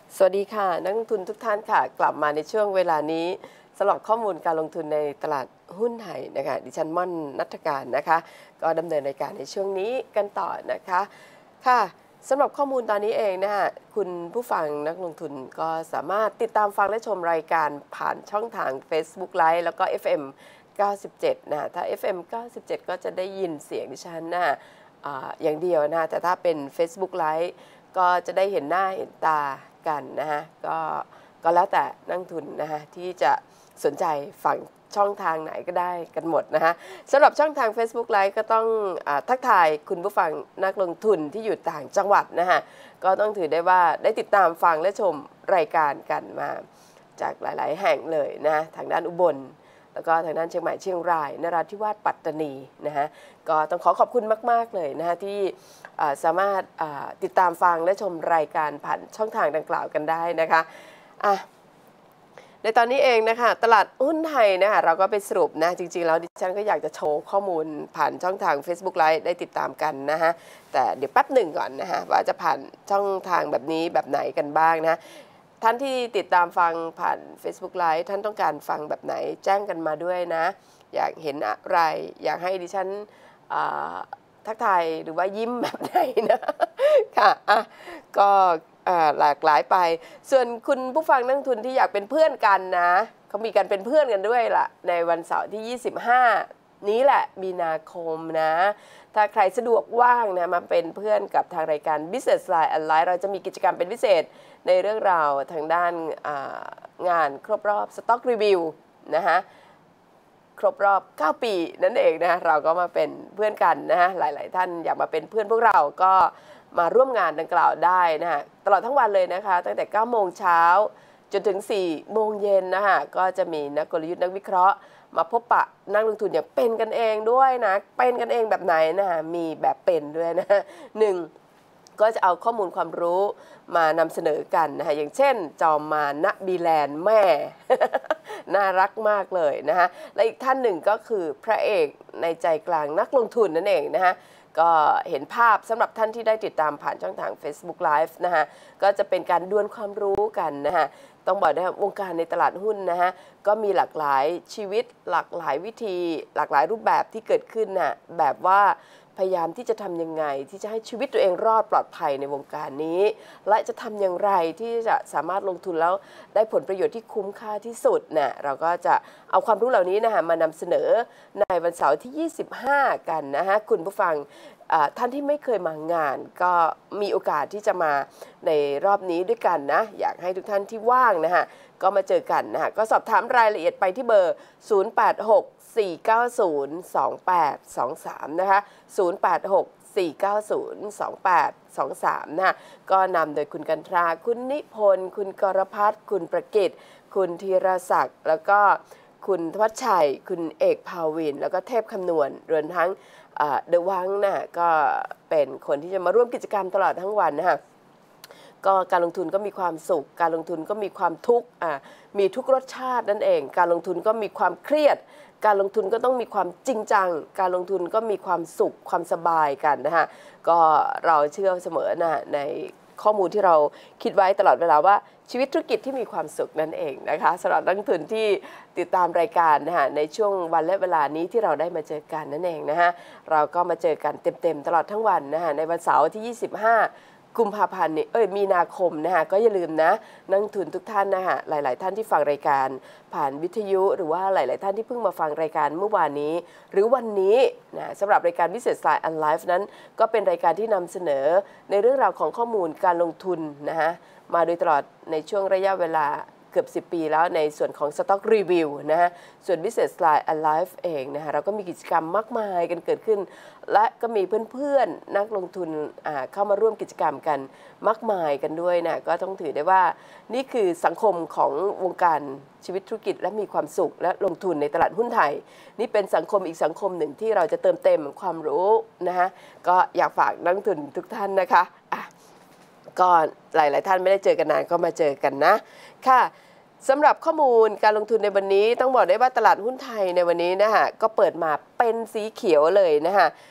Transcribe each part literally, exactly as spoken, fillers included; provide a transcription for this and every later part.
สวัสดีค่ะนักลงทุนทุกท่านค่ะกลับมาในช่วงเวลานี้สำหรับข้อมูลการลงทุนในตลาดหุ้นไทยนะคะดิฉันม่อนณัฐการนะคะก็ดำเนินรายการในช่วงนี้กันต่อนะคะค่ะสำหรับข้อมูลตอนนี้เองนะคะคุณผู้ฟังนักลงทุนก็สามารถติดตามฟังและชมรายการผ่านช่องทาง Facebook Live แล้วก็ เอฟ เอ็ม เก้าสิบเจ็ดนะถ้า เอฟ เอ็ม เก้าสิบเจ็ด ก็จะได้ยินเสียงดิฉันนะอ่าอย่างเดียวนะแต่ถ้าเป็น Facebook Live ก็จะได้เห็นหน้าเห็นตากันนะฮะก็ก็แล้วแต่นักทุนนะฮะที่จะสนใจฝั่งช่องทางไหนก็ได้กันหมดนะฮะสำหรับช่องทาง Facebook Live ก็ต้องอ่าทักทายคุณผู้ฟังนักลงทุนที่อยู่ต่างจังหวัดนะฮะก็ต้องถือได้ว่าได้ติดตามฟังและชมรายการกันมาจากหลายๆแห่งเลยนะทางด้านอุบลแล้วก็ทางด้านเชียงใหม่เชียงรายนราธิวาสปัตตานีนะฮะก็ต้องขอขอบคุณมากๆเลยนะฮะที่สามารถติดตามฟังและชมรายการผ่านช่องทางดังกล่าวกันได้นะคะอ่ะในตอนนี้เองนะคะตลาดหุ้นไทยนะคะเราก็ไปสรุปนะจริงๆแล้วดิฉันก็อยากจะโชว์ข้อมูลผ่านช่องทาง Facebook Live ได้ติดตามกันนะฮะแต่เดี๋ยวแป๊บหนึ่งก่อนนะฮะว่าจะผ่านช่องทางแบบนี้แบบไหนกันบ้างนะท่านที่ติดตามฟังผ่าน Facebook Live ท่านต้องการฟังแบบไหนแจ้งกันมาด้วยนะอยากเห็นอะไรอยากให้ดิฉันทักทายหรือว่ายิ้มแบบไหนนะค่ะอ่ะก็หลากหลายไปส่วนคุณผู้ฟังนักทุนที่อยากเป็นเพื่อนกันนะเขามีการเป็นเพื่อนกันด้วยล่ะในวันเสาร์ที่ยี่สิบห้านี้แหละมีนาคมนะถ้าใครสะดวกว่างนะมาเป็นเพื่อนกับทางรายการ Business Line Online เราจะมีกิจกรรมเป็นพิเศษในเรื่องราวทางด้านงานครบรอบ Stock Review นะฮะครบรอบเก้าปีนั่นเองนะเราก็มาเป็นเพื่อนกันนะฮะหลายๆท่านอยากมาเป็นเพื่อนพวกเราก็มาร่วมงานดังกล่าวได้นะฮะตลอดทั้งวันเลยนะคะตั้งแต่เก้าโมงเช้าจนถึงสี่โมงเย็นนะฮะก็จะมีนักกลยุทธ์นักวิเคราะห์มาพบปะนักลงทุนอย่างเป็นกันเองด้วยนะเป็นกันเองแบบไหนนะฮะมีแบบเป็นด้วยนะหนึ่งก็จะเอาข้อมูลความรู้มานำเสนอกันนะคะอย่างเช่นจอมมานะบีแลนด์แม่ น่ารักมากเลยนะฮะและอีกท่านหนึ่งก็คือพระเอกในใจกลางนักลงทุนนั่นเองนะฮะก็เห็นภาพสำหรับท่านที่ได้ติดตามผ่านช่องทาง Facebook Live นะฮะก็จะเป็นการดวลความรู้กันนะฮะต้องบอกนะวงการในตลาดหุ้นนะฮะก็มีหลากหลายชีวิตหลากหลายวิธีหลากหลายรูปแบบที่เกิดขึ้นนะแบบว่าพยายามที่จะทำยังไงที่จะให้ชีวิตตัวเองรอดปลอดภัยในวงการนี้และจะทำอย่างไรที่จะสามารถลงทุนแล้วได้ผลประโยชน์ที่คุ้มค่าที่สุดนะเราก็จะเอาความรู้เหล่านี้นะฮะมานำเสนอในวันเสาร์ที่ยี่สิบห้ากันนะฮะคุณผู้ฟังท่านที่ไม่เคยมางานก็มีโอกาสที่จะมาในรอบนี้ด้วยกันนะอยากให้ทุกท่านที่ว่างนะฮะก็มาเจอกันนะฮะก็สอบถามรายละเอียดไปที่เบอร์ศูนย์ แปด หก สี่ เก้า ศูนย์ สอง แปด สอง สามนะคะศูนย์ แปด หก สี่ เก้า ศูนย์ สอง แปด สอง สามนะก็นำโดยคุณกันตราคุณนิพนธ์คุณกรพัฒน์คุณประกิตคุณธีรศักดิ์แล้วก็คุณทวัชชัยคุณเอกภาวินแล้วก็เทพคำนวณรวมทั้งเดอะวังนะก็เป็นคนที่จะมาร่วมกิจกรรมตลอดทั้งวันนะคะก็การลงทุนก็มีความสุขการลงทุนก็มีความทุกข์มีทุกรสชาตินั่นเองการลงทุนก็มีความเครียดการลงทุนก็ต้องมีความจริงจังการลงทุนก็มีความสุขความสบายกันนะฮะก็เราเชื่อเสมอนะในข้อมูลที่เราคิดไว้ตลอดเวลาว่าชีวิตธุรกิจที่มีความสุขนั่นเองนะคะสำหรับนักลงทุนที่ติดตามรายการนะฮะในช่วงวันและเวลานี้ที่เราได้มาเจอกันนั่นเองนะฮะเราก็มาเจอกันเต็มๆตลอดทั้งวันนะฮะในวันเสาร์ที่ยี่สิบห้ากุมภาพันธ์นี่เอ้ยมีนาคมนะฮะก็อย่าลืมนะนักทุนทุกท่านนะฮะหลายๆท่านที่ฟังรายการผ่านวิทยุหรือว่าหลายๆท่านที่เพิ่งมาฟังรายการเมื่อวานนี้หรือวันนี้นะสำหรับรายการ Business Line Online นั้นก็เป็นรายการที่นำเสนอในเรื่องราวของข้อมูลการลงทุนนะฮะมาโดยตลอดในช่วงระยะเวลาเกือบสิบปีแล้วในส่วนของ Stock Review นะฮะส่วน Business Line Alive เองนะฮะเราก็มีกิจกรรมมากมายกันเกิดขึ้นและก็มีเพื่อนๆนักลงทุนเข้ามาร่วมกิจกรรมกันมากมายกันด้วยนะก็ต้องถือได้ว่านี่คือสังคมของวงการชีวิตธุรกิจและมีความสุขและลงทุนในตลาดหุ้นไทยนี่เป็นสังคมอีกสังคมหนึ่งที่เราจะเติมเต็มความรู้นะฮะก็อยากฝากนักลงทุนทุกท่านนะคะก็หลายๆท่านไม่ได้เจอกันนานก็มาเจอกันนะค่ะสำหรับข้อมูลการลงทุนในวันนี้ต้องบอกได้ว่าตลาดหุ้นไทยในวันนี้นะฮะก็เปิดมาเป็นสีเขียวเลยนะฮะ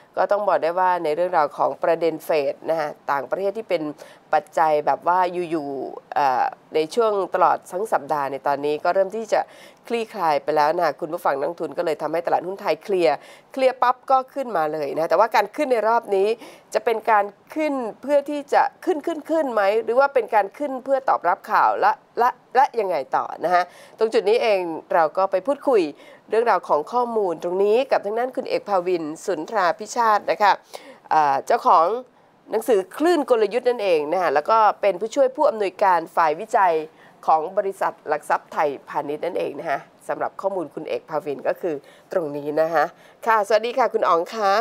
ก็ต้องบอกได้ว่าในเรื่องราวของประเด็นเฟดนะฮะต่างประเทศที่เป็นปัจจัยแบบว่าอยู่ๆในช่วงตลอดทั้งสัปดาห์ในตอนนี้ก็เริ่มที่จะคลี่คลายไปแล้วนะคุณผู้ฟังนักทุนก็เลยทำให้ตลาดหุ้นไทยเคลียร์เคลียร์ปั๊บก็ขึ้นมาเลยนะแต่ว่าการขึ้นในรอบนี้จะเป็นการขึ้นเพื่อที่จะขึ้นขึ้นขึ้นไหมหรือว่าเป็นการขึ้นเพื่อตอบรับข่าวและและและยังไงต่อนะฮะตรงจุดนี้เองเราก็ไปพูดคุยเรื่องราวของข้อมูลตรงนี้กับทางด้านคุณเอกภาวินสุนทราพิชาตินะคะเจ้าของหนังสือคลื่นกลยุทธ์นั่นเองนะฮะแล้วก็เป็นผู้ช่วยผู้อำนวยการฝ่ายวิจัยของบริษัทหลักทรัพย์ไทยพาณิชย์นั่นเองนะฮะสำหรับข้อมูลคุณเอกภาวินก็คือตรงนี้นะฮะค่ะสวัสดีค่ะคุณอ๋องค่ะ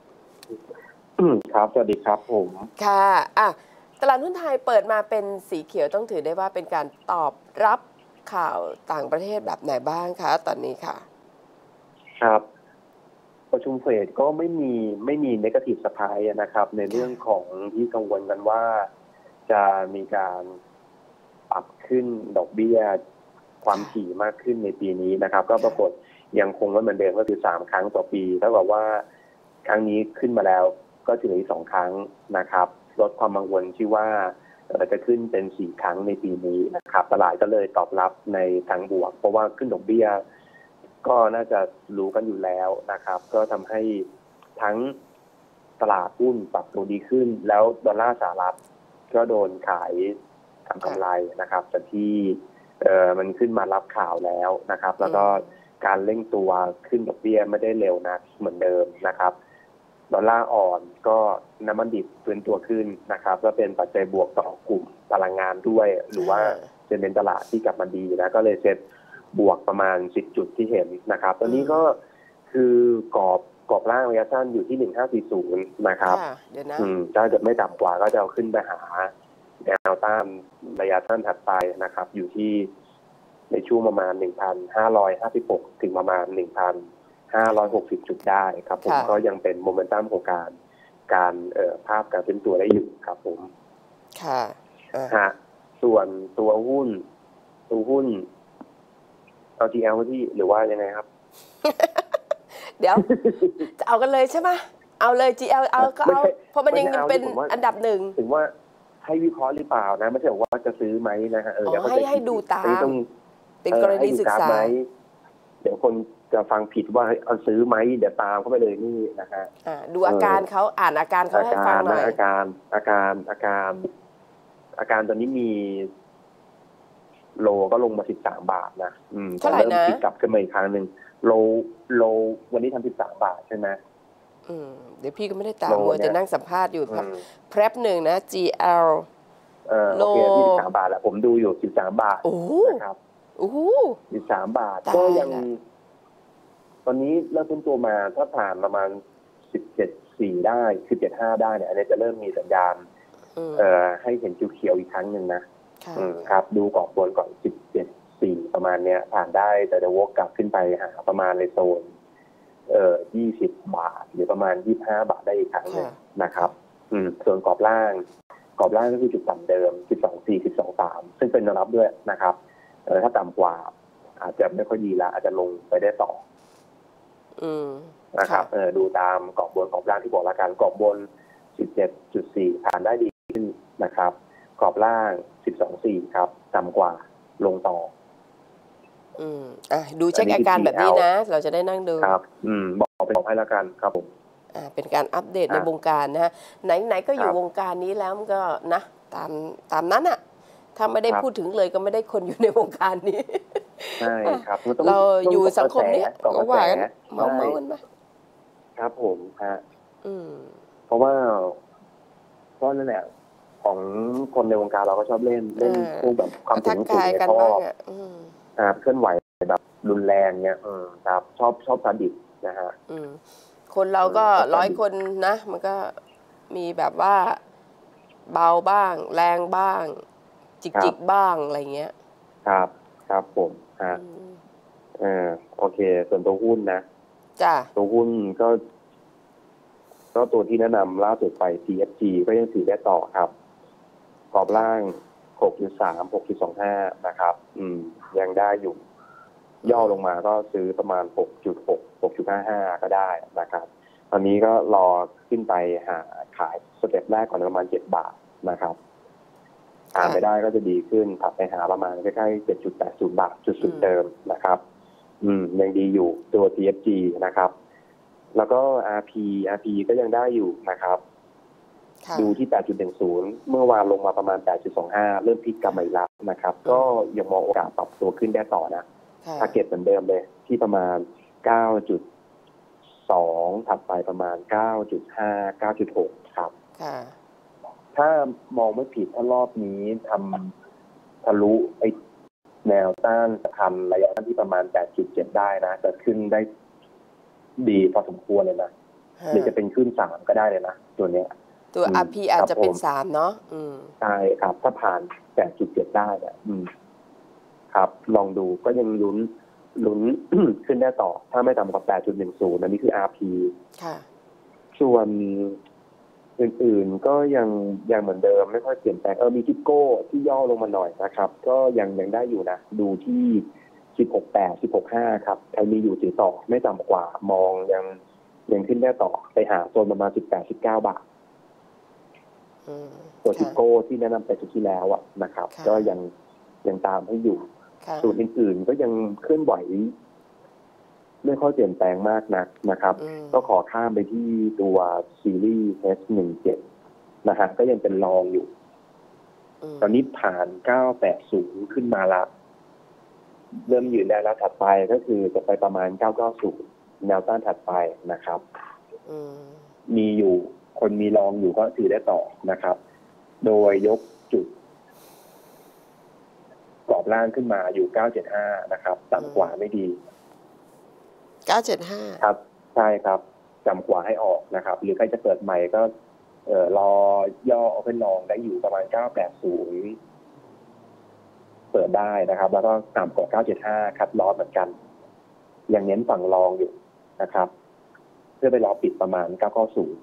ครับสวัสดีครับผมค่ะอ่ะตลาดหุ้นไทยเปิดมาเป็นสีเขียวต้องถือได้ว่าเป็นการตอบรับข่าวต่างประเทศแบบไหนบ้างคะตอนนี้ค่ะครับประชุมเฟดก็ไม่มีไม่มีเนกาทีฟเซอร์ไพรส์นะครับในเรื่องของที่กังวลกันว่าจะมีการปรับขึ้นดอกเบี้ยความถี่มากขึ้นในปีนี้นะครับก็ปรากฏยังคงไว้เหมือนเดิมก็คือสามครั้งต่อปีเท่ากับว่าครั้งนี้ขึ้นมาแล้วก็จะเหลืออีกสองครั้งนะครับลดความกังวลที่ว่าจะขึ้นเป็นสี่ครั้งในปีนี้นะครับตลาดก็เลยตอบรับในทางบวกเพราะว่าขึ้นดอกเบี้ยก็น่าจะรู้กันอยู่แล้วนะครับก็ทำให้ทั้งตลาดหุ้นปรับตัวดีขึ้นแล้วดอลลาร์สหรัฐก็โดนขายทำกำไรนะครับจากที่เอ่อมันขึ้นมารับข่าวแล้วนะครับแล้วก็การเร่งตัวขึ้นดอกเบี้ยไม่ได้เร็วนักเหมือนเดิมนะครับดอลลาร์อ่อนก็น้ำมันดิบฟื้นตัวขึ้นนะครับก็เป็นปัจจัยบวกต่อกลุ่มพลังงานด้วยหรือว่าจะเป็นตลาดที่กลับมาดีนะก็เลยเซ็ตบวกประมาณสิบจุดที่เห็นนะครับตอนนี้ก็คือกรอบกรอบล่างระยะสั้นอยู่ที่หนึ่งพันห้าร้อยสี่สิบนะครับอืมถ้าเกิดไม่ต่ำกว่าก็จะเอาขึ้นไปหาแนวต้านระยะสั้นถัดไปนะครับอยู่ที่ในช่วงประมาณ หนึ่งพันห้าร้อยห้าสิบหก ถึงประมาณ หนึ่งพันห้าร้อยหกสิบ จุดได้ครับผมก็ยังเป็นโมเมนตัมของการการเอ่อภาพการเป็นตัวได้อยู่ครับผมค่ะฮะส่วนตัวหุ้นตัวหุ้นเอา จี แอล ที่หรือว่ายังไงครับเดี๋ยวจะเอากันเลยใช่ไหมเอาเลย จี แอล เอาก็เอาเพราะมันยังเป็นอันดับหนึ่งถึงว่าให้วิเคราะห์หรือเปล่านะไม่ใช่ว่าจะซื้อไหมนะฮะเออให้ให้ดูตามเป็นกรณีศึกษาเดี๋ยวคนจะฟังผิดว่าเอาซื้อไหมเดี๋ยวตามเข้าไปเลยนี่นะฮะดูอาการเขาอ่านอาการเขาให้ฟังหน่อยอาการอาการอาการอาการตอนนี้มีโลก็ลงมาสิบสามบาทนะอืมเท่าไหร่นะติดกลับขึ้นมาอีกครั้งหนึ่งโลโลวันนี้ทำสิบสามบาทใช่ไหมอืมเดี๋ยวพี่ก็ไม่ได้ตามมัวจะนั่งสัมภาษณ์อยู่แพรบหนึ่งนะ จี แอลเออโอเคที่สิบสามบาทแล้วผมดูอยู่สิบสามบาทนะครับโอ้โหสิบสามบาทก็ยังตอนนี้เริ่มต้นตัวมาถ้าผ่านประมาณสิบเจ็ดสี่ได้สิบเจ็ดห้าได้เนี่ยอันนี้จะเริ่มมีสัญญาณเอ่อให้เห็นเขียวๆอีกครั้งหนึ่งนะครับดูกรอบบนก่อนสิบเจ็ดสี่ประมาณเนี้ยผ่านได้แต่จะวกกลับขึ้นไปหาประมาณในโซนเอ่อยี่สิบบาทหรือประมาณยี่สิบห้าบาทได้อีกครั้งนึงนะครับอืมส่วนกรอบล่างกรอบล่างก็คือจุดต่ำเดิมสิบสองสี่ สิบสองสามซึ่งเป็นแนวรับด้วยนะครับเออถ้าต่ำกว่าอาจจะไม่ค่อยดีแล้วอาจจะลงไปได้ต่ออืมนะครับเออดูตามกรอบบนกรอบล่างที่บอกละกันกรอบบน สิบเจ็ดจุดสี่ ผ่านได้ดีขึ้นนะครับกรอบล่าง สิบสองจุดสี่ ครับต่ำกว่าลงต่ออืมอ่ะดูเช็คอาการแบบนี้นะเราจะได้นั่งดูครับอืมบอกไปบอกให้ละกันครับผมอ่าเป็นการอัปเดตในวงการนะฮะไหนๆก็อยู่วงการนี้แล้วมันก็นะตามตามนั้นอ่ะถ้าไม่ได้พูดถึงเลยก็ไม่ได้คนอยู่ในวงการนี้ใช่ครับเราอยู่สังคมนี้ก็ว่ากันเมาเมากันไหมครับผมฮะอืมเพราะว่าเพราะนั่นแหละของคนในวงการเราก็ชอบเล่นเล่นพวกแบบความถึงสูงในข้ออ่าเคลื่อนไหวแบบรุนแรงเนี่ยอืมครับชอบชอบซาดิสนะฮะอืมคนเราก็ร้อยคนนะมันก็มีแบบว่าเบาบ้างแรงบ้างจิกจิกบ้างอะไรเงี้ยครับครับผมฮะเออโอเคส่วนตัวหุ้นนะจ้ะตัวหุ้นก็ก็ตัวที่แนะนำล่าสุดไป ที เอฟ จี ก็ยังถือได้ต่อครับกรอบล่าง หกจุดสาม หกจุดสองห้า นะครับอืมยังได้อยู่ย่อลงมาก็ซื้อประมาณ หกจุดหก หกจุดห้าห้า ก็ได้นะครับตอนนี้ก็รอขึ้นไปหาขายสเต็ปแรกก่อนประมาณเจ็ดบาทนะครับอ่านไปได้ก็จะดีขึ้นถัดไปหาประมาณใกล้ๆ เจ็ดจุดแปดศูนย์ บาทจุดสุดเดิมนะครับอืมยังดีอยู่ตัว ที เอฟ จี นะครับแล้วก็ อาร์ พี อาร์ พี ก็ยังได้อยู่นะครับดูที่ แปดจุดหนึ่งศูนย์ เมื่อวานลงมาประมาณ แปดจุดสองห้า เริ่มพลิกกลับมาอีกแล้วนะครับก็ยังมองโอกาสปรับตัวขึ้นได้ต่อนะทาร์เก็ตเหมือนเดิมเลยที่ประมาณ เก้าจุดสอง ถัดไปประมาณ เก้าจุดห้า เก้าจุดหก ครับถ้ามองไม่ผิดถ้ารอบนี้ทำทะลุไอ้แนวต้านสำคัญระยะที่ประมาณ แปดจุดเจ็ด ได้นะจะขึ้นได้ดีพอสมควรเลยนะหรือจะเป็นขึ้นสามก็ได้เลยนะตัวเนี้ยตัว อาร์ พี อาจจะเป็นสามเนาะใช่ครับถ้าผ่าน แปดจุดเจ็ด ได้เนี่ยครับลองดูก็ยังลุ้นลุ้น ขึ้นได้ต่อถ้าไม่ต่ำกว่า แปดจุดหนึ่งศูนย์ อันนี้คือ อาร์ พีค่ะส่วนอื่นๆก็ยังยังเหมือนเดิมไม่ค่อยเปลี่ยนแปลงเออมีทิปโก้ที่ย่อลงมาหน่อยนะครับก็ยังยังได้อยู่นะดูที่ สิบหกจุดแปด สิบหกจุดห้า ครับใครมีอยู่ถือต่อไม่ต่ำกว่ามองยังยังขึ้นได้ต่อไปหาโซนประมาณ สิบแปด สิบเก้า บาทตัวทิปโก้ที่แนะนำไปสุดที่แล้วอ่ะนะครับก็ยังยังตามให้อยู่ส่วนอื่นๆก็ยังเคลื่อนไหวไม่ค่อยเปลี่ยนแปลงมากนักนะครับก็ขอข้ามไปที่ตัวซีรีส์ เอส หนึ่งเจ็ด นะฮะก็ยังเป็นรองอยู่ตอนนี้ผ่านเก้าแปดศูนย์ขึ้นมาละเริ่มยืนได้แล้วถัดไปก็คือจะไปประมาณเก้าเก้าศูนย์แนวต้านถัดไปนะครับมีอยู่คนมีรองอยู่ก็ถือได้ต่อนะครับโดยยกจุดกรอบล่างขึ้นมาอยู่เก้าเจ็ดห้านะครับต่ำกว่าไม่ดีเก้าเจ็ดห้าครับใช่ครับจำกว่าให้ออกนะครับหรือใครจะเปิดใหม่ก็เอ่อรอย่อเอาเป็นรองได้อยู่ประมาณเก้าแปดศูนย์เปิดได้นะครับแล้วก็ต่ำกว่าเก้าเจ็ดห้าคัดลอสเหมือนกันยังเน้นฝั่งรองอยู่นะครับเพื่อไปรอปิดประมาณเก้าเก้าศูนย์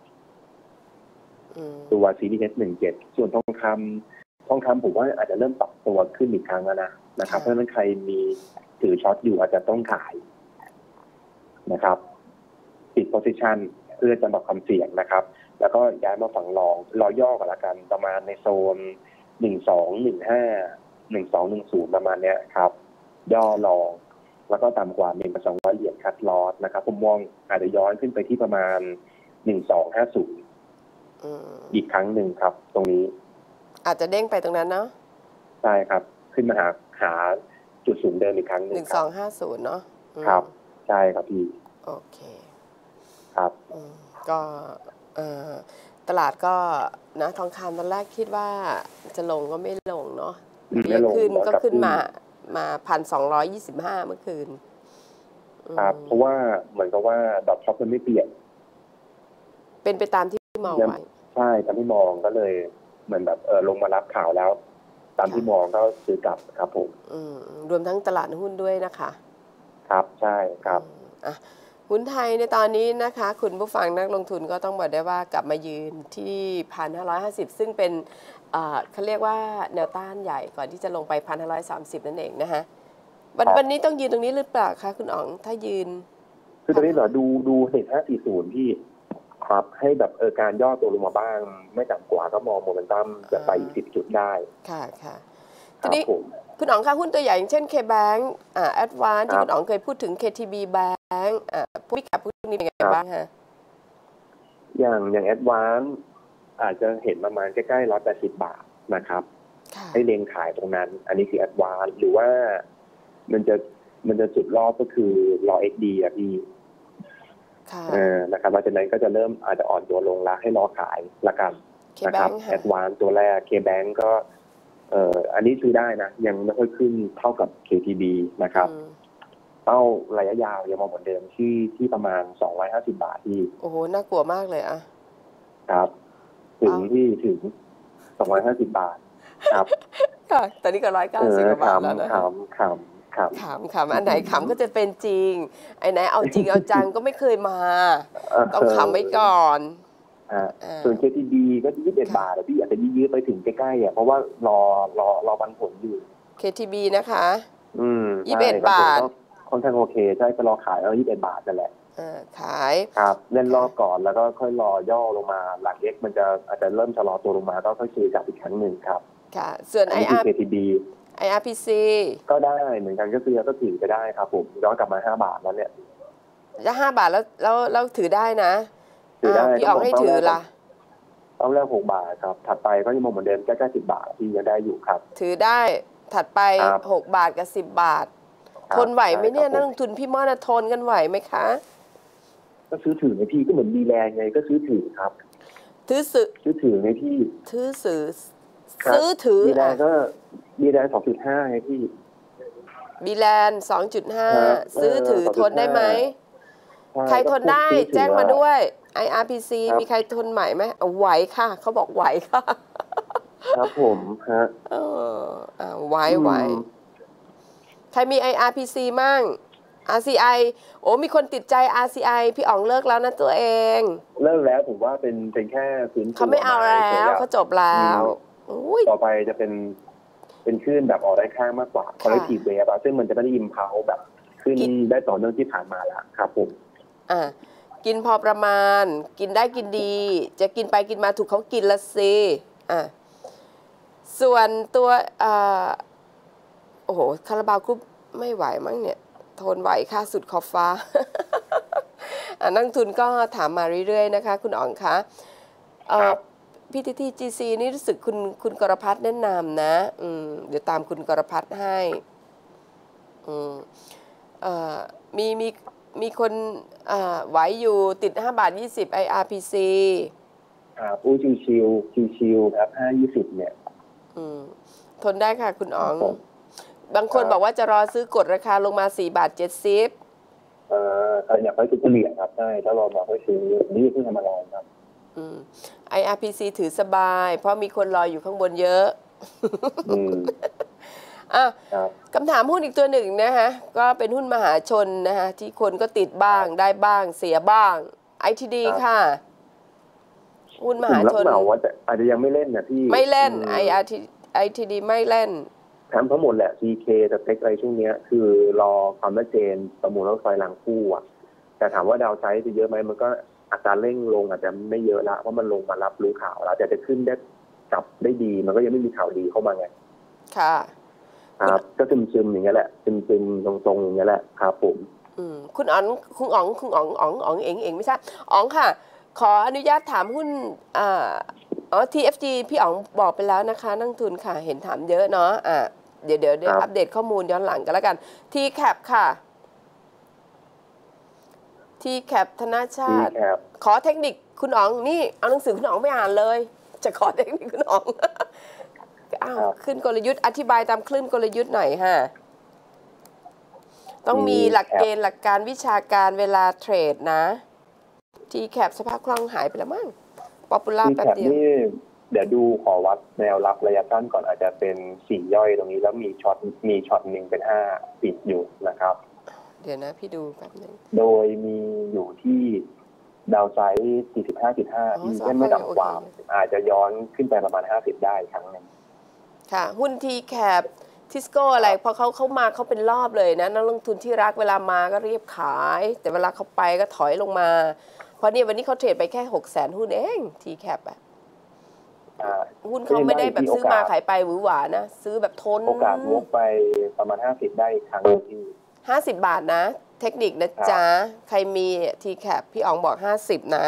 ตัวซีรีส์ เอส หนึ่งเจ็ด ส่วนทองคำทองคำผมว่าอาจจะเริ่มปรับตัวขึ้นอีกครั้งแล้วนะนะครับเพราะฉะนั้นใครมีถือช็อตอยู่อาจจะต้องขายนะครับปิด position เพื่อจะลดความเสี่ยงนะครับแล้วก็ย้ายมาฝั่งรองรอย่อกันละกันประมาณในโซนหนึ่งสองหนึ่งห้า หนึ่งสองหนึ่งศูนย์ประมาณเนี้ยครับย่อรองแล้วก็ต่ำกว่า หนึ่งพันสองร้อย เหรียญคัดลอสนะครับผมมองอาจจะย้อนขึ้นไปที่ประมาณหนึ่งสองห้าศูนย์อีกครั้งหนึ่งครับตรงนี้อาจจะเด้งไปตรงนั้นเนาะใช่ครับขึ้นมาหาหาจุดสูงเดิมอีกครั้งหนึ่งหนึ่งสองห้าศูนย์เนาะครับใช่ครับพี่โอเคครับก็ตลาดก็นะทองคำตอนแรกคิดว่าจะลงก็ไม่ลงเนาะเยอะขึ้นก็ขึ้นมามาพันสองร้อยยี่สิบห้าเมื่อคืนครับเพราะว่าเหมือนกับว่าดอกช็อปมันไม่เปลี่ยนเป็นไปตามที่มองไว้ใช่ตามที่มองก็เลยเหมือนแบบเออลงมารับข่าวแล้วตามที่มองก็ซื้อกลับครับผมรวมทั้งตลาดหุ้นด้วยนะคะครับใช่ครับอ่ะหุ้นไทยในตอนนี้นะคะคุณผู้ฟังนักลงทุนก็ต้องบอกได้ว่ากลับมายืนที่ หนึ่งพันห้าร้อยห้าสิบ ซึ่งเป็นเขาเรียกว่าแนวต้านใหญ่ก่อนที่จะลงไป หนึ่งพันห้าร้อยสามสิบ นั่นเองนะคะวันวันนี้ต้องยืนตรงนี้หรือเปล่าคะคุณอ๋องถ้ายืนคือตอนนี้เหรอดูดูเห็นห้าสี่ศูนย์พี่ครับให้แบบเออการย่อตัวลงมาบ้างไม่ต่ำกว่าก็มองโมเมนตัมจะไปอีกสิบจุดได้ค่ะค่ะทีนี้คุณอ๋องค่ะหุ้นตัวใหญ่อย่างเช่น K-Bank อ่า Advance ที่คุณอ๋องเคยพูดถึง เค ที บี Bank อ่าพวกนี้กับพวกนี้เป็นยังไงบ้างฮะอย่างอย่าง Advance อาจจะเห็นประมาณใกล้ๆหนึ่งร้อยแปดสิบบาทนะครับให้เล็งขายตรงนั้นอันนี้คือ Advance หรือว่ามันจะมันจะจุดรอบก็คือรอ เอ็กซ์ ดี อ่ะพี่เออนะครับหลังจากนั้นก็จะเริ่มอาจจะอ่อนตัวลงแล้วให้รอขายละกันนะครับ Advance ตัวแรก K-Bank ก็เอ่ออันนี้ซื้อได้นะยังไม่ค่อยขึ้นเท่ากับ เค ที บี นะครับเป้าระยะยาวยังมองเหมือนเดิมที่ที่ประมาณสองร้อยห้าสิบบาทที่โอ้โหน่ากลัวมากเลยอะครับถึงที่ถึงสองร้อยห้าสิบบาทครับค่ะตอนนี้ก็ร้อยเก้าสิบบาทแล้วนะขำขำขำขำขำอันไหนขำก็จะเป็นจริงไอ้ไหนเอาจริงเอาจังก็ไม่เคยมาต้องขำไว้ก่อนส่วน เค ที บี ก็ยี่สิบเอ็ดบาทแต่พี่อยากจะยื้อไปถึงใกล้ๆอ่ะเพราะว่ารอรอรอปันผลอยู่เค ที บี นะคะอืมยี่สิบเอ็ดบาทค่อนข้างโอเคใช่จะรอขายแล้วยี่สิบเอ็ดบาทนั่นแหละอ่าขายครับเล่นรอบก่อนแล้วก็ค่อยรอย่อลงมาหลัง X มันจะอาจจะเริ่มชะลอตัวลงมาก็ค่อยซื้อกลับอีกครั้งหนึ่งครับค่ะส่วนอันไอนี้คืออาร์เค ที บีไอ อาร์ พี ซีก็ได้เหมือนกันก็คือก็ถือไปได้ครับผมย้อนกลับมาห้าบาทแล้วเนี่ยจะห้าบาทแล้วแล้วแล้วถือได้นะถือได้พี่อ๋องให้ถือละต้องแรกหกบาทครับถัดไปก็ยังมองเหมือนเดิมใกล้ๆสิบบาทที่ยังได้อยู่ครับถือได้ถัดไปครับหกบาทกับสิบบาทครับทนไหวไหมเนี่ยใช่ครับนักลงทุนพี่ม่อนทนกันไหวไหมคะก็ซื้อถือในพี่ก็เหมือนมีแรงไงก็ซื้อถือครับถือซื้อซื้อถือในพี่ถือซื้อครับซื้อถือมีแรงอ่ะก็มีแรงสองจุดห้าไงพี่บีแลนด์สองจุดห้าครับซื้อถือเออทนได้ไหมใช่ใครทนได้ก็ซื้อถือแจ้งมาด้วย ไอ อาร์ พี ซีครับมีใครทนไหวไหมเอาไหวค่ะ เขาบอกไหวค่ะครับผมฮะเอออ่าไหวไหวอืมใครมี ไอ อาร์ พี ซี มั่ง อาร์ ซี ไอ โอ้มีคนติดใจ อาร์ ซี ไอ พี่อ๋องเลิกแล้วนะตัวเองเลิกแล้วผมว่าเป็นเป็นแค่พื้นเขาไม่เอาแล้วเขาจบแล้วอุ้ยต่อไปจะเป็นเป็นคลื่นแบบออกได้ข้างมากกว่า collective wave อะซึ่งมันจะไม่ได้ยิมเพาแบบขึ้นกินได้ต่อเนื่องที่ผ่านมาแล้วครับผมอ่ะกินพอประมาณ กินได้กินดี จะกินไปกินมาถูกเขากินละสิอ่ะส่วนตัวอ่าโอ้โหคาราบาวกรุ๊ปไม่ไหวมั้งเนี่ย ทนไหวค่ะสุดขอบฟ้า อ่ะนักทุนก็ถามมาเรื่อยๆนะคะ คุณอ๋องคะเอ่อพี ที ที จี ซี นี่รู้สึกคุณคุณกรพัฒน์แนะนำนะอืมเดี๋ยวตามคุณกรพัฒน์ให้อืมเอ่อมีมีมีคนอ่าไหวอยู่ติดห้าบาทยี่สิบ ไอ อาร์ พี ซีครับอู้ชิวชิวชิวชิวๆครับห้ายี่สิบเนี่ยอืมทนได้ค่ะคุณอ๋องครับผมบางคนครับบอกว่าจะรอซื้อกดราคาลงมาสี่บาทเจ็ดสิบเอ่อใครอยากให้ซื้อเฉลี่ยครับใช่ถ้ารอมาค่อยซื้อนี่เพิ่งทำมาลองครับอืม ไอ อาร์ พี ซี ถือสบาย เพราะมีคนรออยู่ข้างบนเยอะอืมอ่ะครับคำถามหุ้นอีกตัวหนึ่งนะคะ ก็เป็นหุ้นมหาชนนะคะที่คนก็ติดบ้างได้บ้างเสียบ้าง ไอ ที ดีครับค่ะ หุ้นมผมหารับชนเหมาว่าจะอาจจะยังไม่เล่นนะพี่ไม่เล่นอืมไอ อาร์ ที ดี ไม่เล่นทำทั้งหมดแหละ ซี เค สเต็กอะไรช่วงเนี้ยคือรอความชัดเจนประมูลรถไฟรางคู่อ่ะแต่ถามว่าดาวไซด์จะเยอะไหมมันก็อัตราเร่งลงอาจจะไม่เยอะละเพราะมันลงมารับรู้ข่าวแล้วแต่จะขึ้นได้กลับได้ดีมันก็ยังไม่มีข่าวดีเข้ามาไงค่ะครับก็ซึมๆอย่างเงี้ยแหละซึมๆตรงๆอย่างเงี้ยแหละครับผมอืมคุณอ๋องคุณอ๋องคุณอ๋องอ๋องอ๋องเองเองไม่ใช่อ๋องค่ะ ขออนุญาตถามหุ้นอ่าอ๋อ ที เอฟ จี พี่อ๋องบอกไปแล้วนะคะนักทุนค่ะ เห็นถามเยอะเนาะอ่ะเดี๋ยวเดี๋ยวเดี๋ยวอัปเดตข้อมูลย้อนหลังกันแล้วกัน ที แคป ค่ะ ที แคป ธนาชาติที แคปขอเทคนิคคุณอ๋องนี่เอาหนังสือคุณอ๋องไม่อ่านเลย จะขอเทคนิคคุณอ๋อง อ้าวขึ้นกลยุทธ์อธิบายตามคลื่นกลยุทธ์หน่อยฮะต้องมีหลักเกณฑ์หลักการวิชาการเวลาเทรดนะ ที แคป สภาพคล่องหายไปแล้วมั้งป๊อปปูล่าทีแป๊บแคปเดียวนี่เดี๋ยวดูขอวัดแนวรับระยะสั้นก่อนอาจจะเป็นสี่ย่อยตรงนี้แล้วมีช็อตมีช็อตหนึ่งเป็นห้าปิดอยู่นะครับเดี๋ยวนะพี่ดูแป๊บนึงโดยมีอยู่ที่ดาวไซด์ สี่สิบห้าจุดห้าอ๋อที่สภาพไม่ต่ำกว่าโอเคอาจจะย้อนขึ้นไปประมาณห้าสิบได้ครั้งหนึงค่ะ หุ้น ที แคป ทิสโก้อะไรพอเขาเขามาเขาเป็นรอบเลยนะนักลงทุนที่รักเวลามาก็รีบขาย แต่เวลาเขาไปก็ถอยลงมา เพราะเนี่ยวันนี้เขาเทรดไปแค่หกแสนหุ้นเอง ที แคป อะอ่าหุ้นเขาไม่ได้แบบซื้อมาขายไปหวือหวานะ ซื้อแบบทนโอกาสวกไปประมาณห้าสิบได้อีกครั้งหนึ่งที่ห้าสิบบาทนะ เทคนิคนะจ๊ะ ใครมี ที แคป พี่อ๋องบอกห้าสิบนะ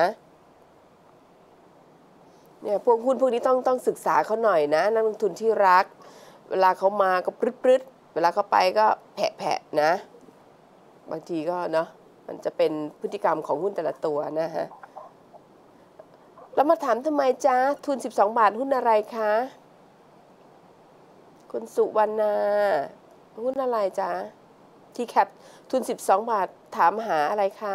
เนี่ยพวกหุ้นพวกนี้ต้องต้องศึกษาเขาหน่อยนะนักลงทุนที่รัก เวลาเขามาก็ปรึ๊ดปรึ๊ดเวลาเขาไปก็แผะแผะนะ บางทีก็เนาะมันจะเป็นพฤติกรรมของหุ้นแต่ละตัวนะฮะแล้วมาถามทำไมจ๊ะทุนสิบสองบาทหุ้นอะไรคะคุณสุวรรณาหุ้นอะไรจ๊ะทีแคปทุนสิบสองบาทถามหาอะไรคะ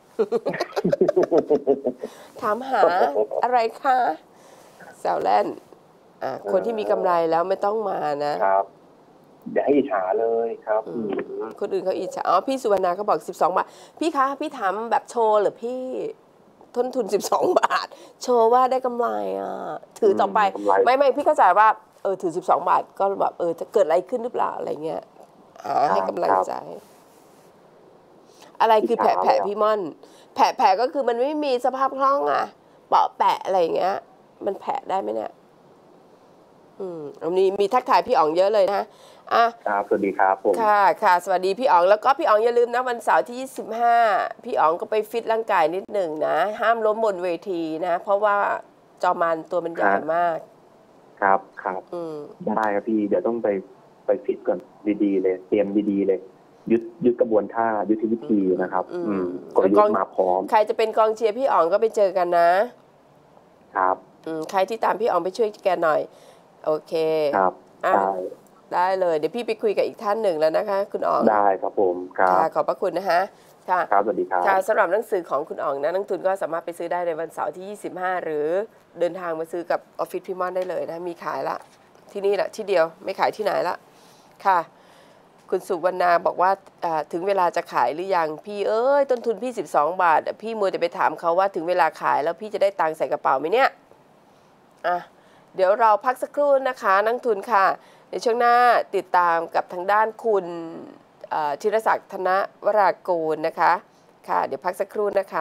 ถามหาอะไรคะแซวเล่นอ่ะคนที่มีกำไรแล้วไม่ต้องมานะครับเดี๋ยวให้อิจฉาเลยครับอืมคนอื่นเขาอิจฉาอ๋อพี่สุวรรณาเขาบอกสิบสองบาทพี่คะพี่ถามแบบโชว์เหรือพี่ต้นทุนสิบสองบาท โชว์ว่าได้กำไรอ่ะถือต่อไปกำไรไม่ไม่พี่เข้าใจว่าเออถือสิบสองบาทก็แบบเออจะเกิดอะไรขึ้นหรือเปล่าอะไรเงี้ยหาให้กำลังใจอะไรคือแผะอิจฉาแผะเลยอะพี่ม่อน แผะแผะก็คือมันไม่มีสภาพคล่องอะเปาะแปะอะไรอย่างเงี้ย มันแผะได้ไหมเนี่ย อืมมีมีทักทายพี่อ๋องเยอะเลยนะอ่ะครับสวัสดีครับผมค่ะค่ะสวัสดีพี่อ๋องแล้วก็พี่อ๋องอย่าลืมนะวันเสาร์ที่ยี่สิบห้าพี่อ๋องก็ไปฟิตร่างกายนิดหนึ่งนะ ห้ามล้มบนเวทีนะ เพราะว่าจอมันตัวมันใหญ่มากครับครับอืมได้ครับพี่เดี๋ยวต้องไปไปฟิตก่อนดีๆเลยเตรียมดีๆเลยยึดยึดกระบวนท่ายุทธวิธีนะครับอืมอืมกลยุทธ์มาพร้อมใครจะเป็นกองเชียร์พี่อ๋องก็ไปเจอกันนะครับ อืมใครที่ตามพี่อ๋องไปช่วยแกหน่อย โอเคครับอ่ะได้ได้เลยเดี๋ยวพี่ไปคุยกับอีกท่านหนึ่งแล้วนะคะ คุณอ๋องได้ครับผมครับค่ะขอบพระคุณนะคะค่ะครับสวัสดีครับค่ะสำหรับหนังสือของคุณอ๋องนะนักทุนก็สามารถไปซื้อได้ในวันเสาร์ที่ ยี่สิบห้า หรือเดินทางมาซื้อกับออฟฟิศพี่ม่อนได้เลยนะมีขายละที่นี่แหละที่เดียวไม่ขายที่ไหนละค่ะ คุณสุวรรณาบอกว่าถึงเวลาจะขายหรือยังพี่เอ้ยต้นทุนพี่สิบสองบาทพี่มัวแต่ไปถามเขาว่าถึงเวลาขายแล้วพี่จะได้ตังค์ใส่กระเป๋าไหมเนี่ยอ่ะเดี๋ยวเราพักสักครู่นะคะนักทุนค่ะในช่วงหน้าติดตามกับทางด้านคุณธีรศักดิ์ธนวรากูลนะคะค่ะเดี๋ยวพักสักครู่นะคะ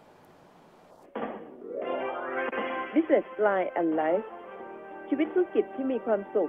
Business Line and Life ชีวิตธุรกิจที่มีความสุข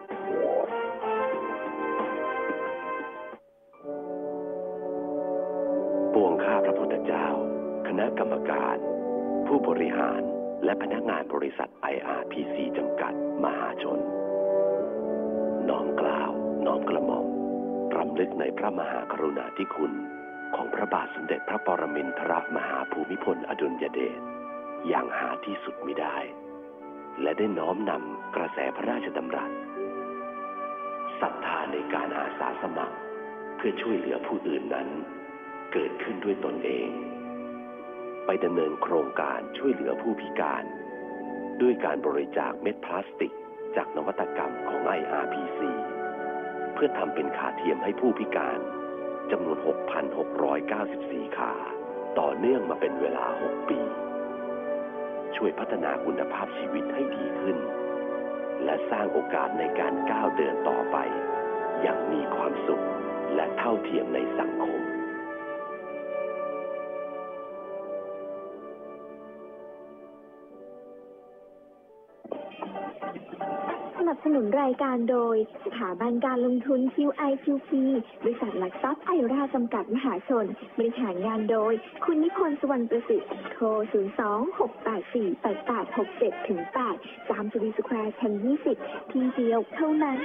ปวงข้าพระพุทธเจ้าคณะกรรมการ ผู้บริหารและพนักงานบริษัท ไอ อาร์ พี ซี จำกัดมหาชนน้อมกล่าวน้อมกระหม่อมรำลึกในพระมหากรุณาธิคุณของพระบาทสมเด็จพระปรมินทรมหาภูมิพลอดุลยเดชอย่างหาที่สุดมิได้และได้น้อมนำกระแสพระราชดำรัสศรัทธาในการอาสาสมัครเพื่อช่วยเหลือผู้อื่นนั้นเกิดขึ้นด้วยตนเองไปดำเนินโครงการช่วยเหลือผู้พิการด้วยการบริจาคเม็ดพลาสติกจากนวัตกรรมของ ไอ อาร์ พี ซี เพื่อทำเป็นขาเทียมให้ผู้พิการจำนวน หกพันหกร้อยเก้าสิบสี่ ขาต่อเนื่องมาเป็นเวลา หก ปีช่วยพัฒนาคุณภาพชีวิตให้ดีขึ้นและสร้างโอกาสในการก้าวเดินต่อไปอย่างมีความสุขและเท่าเทียมในสังคมสนับสนุนรายการโดยสถาบันการลงทุน คิว ไอ คิว พี บริษัทหลักทรัพย์ไอราจำกัดมหาชนบริหารงานโดยคุณนิพนธ์สุวรรณประสิทธิ์โทร ศูนย์ สอง หก แปด สี่ แปด แปด หก เจ็ด แปด สามจุดีสแควร์ชั้นยี่สิบที่เดียวเท่านั้น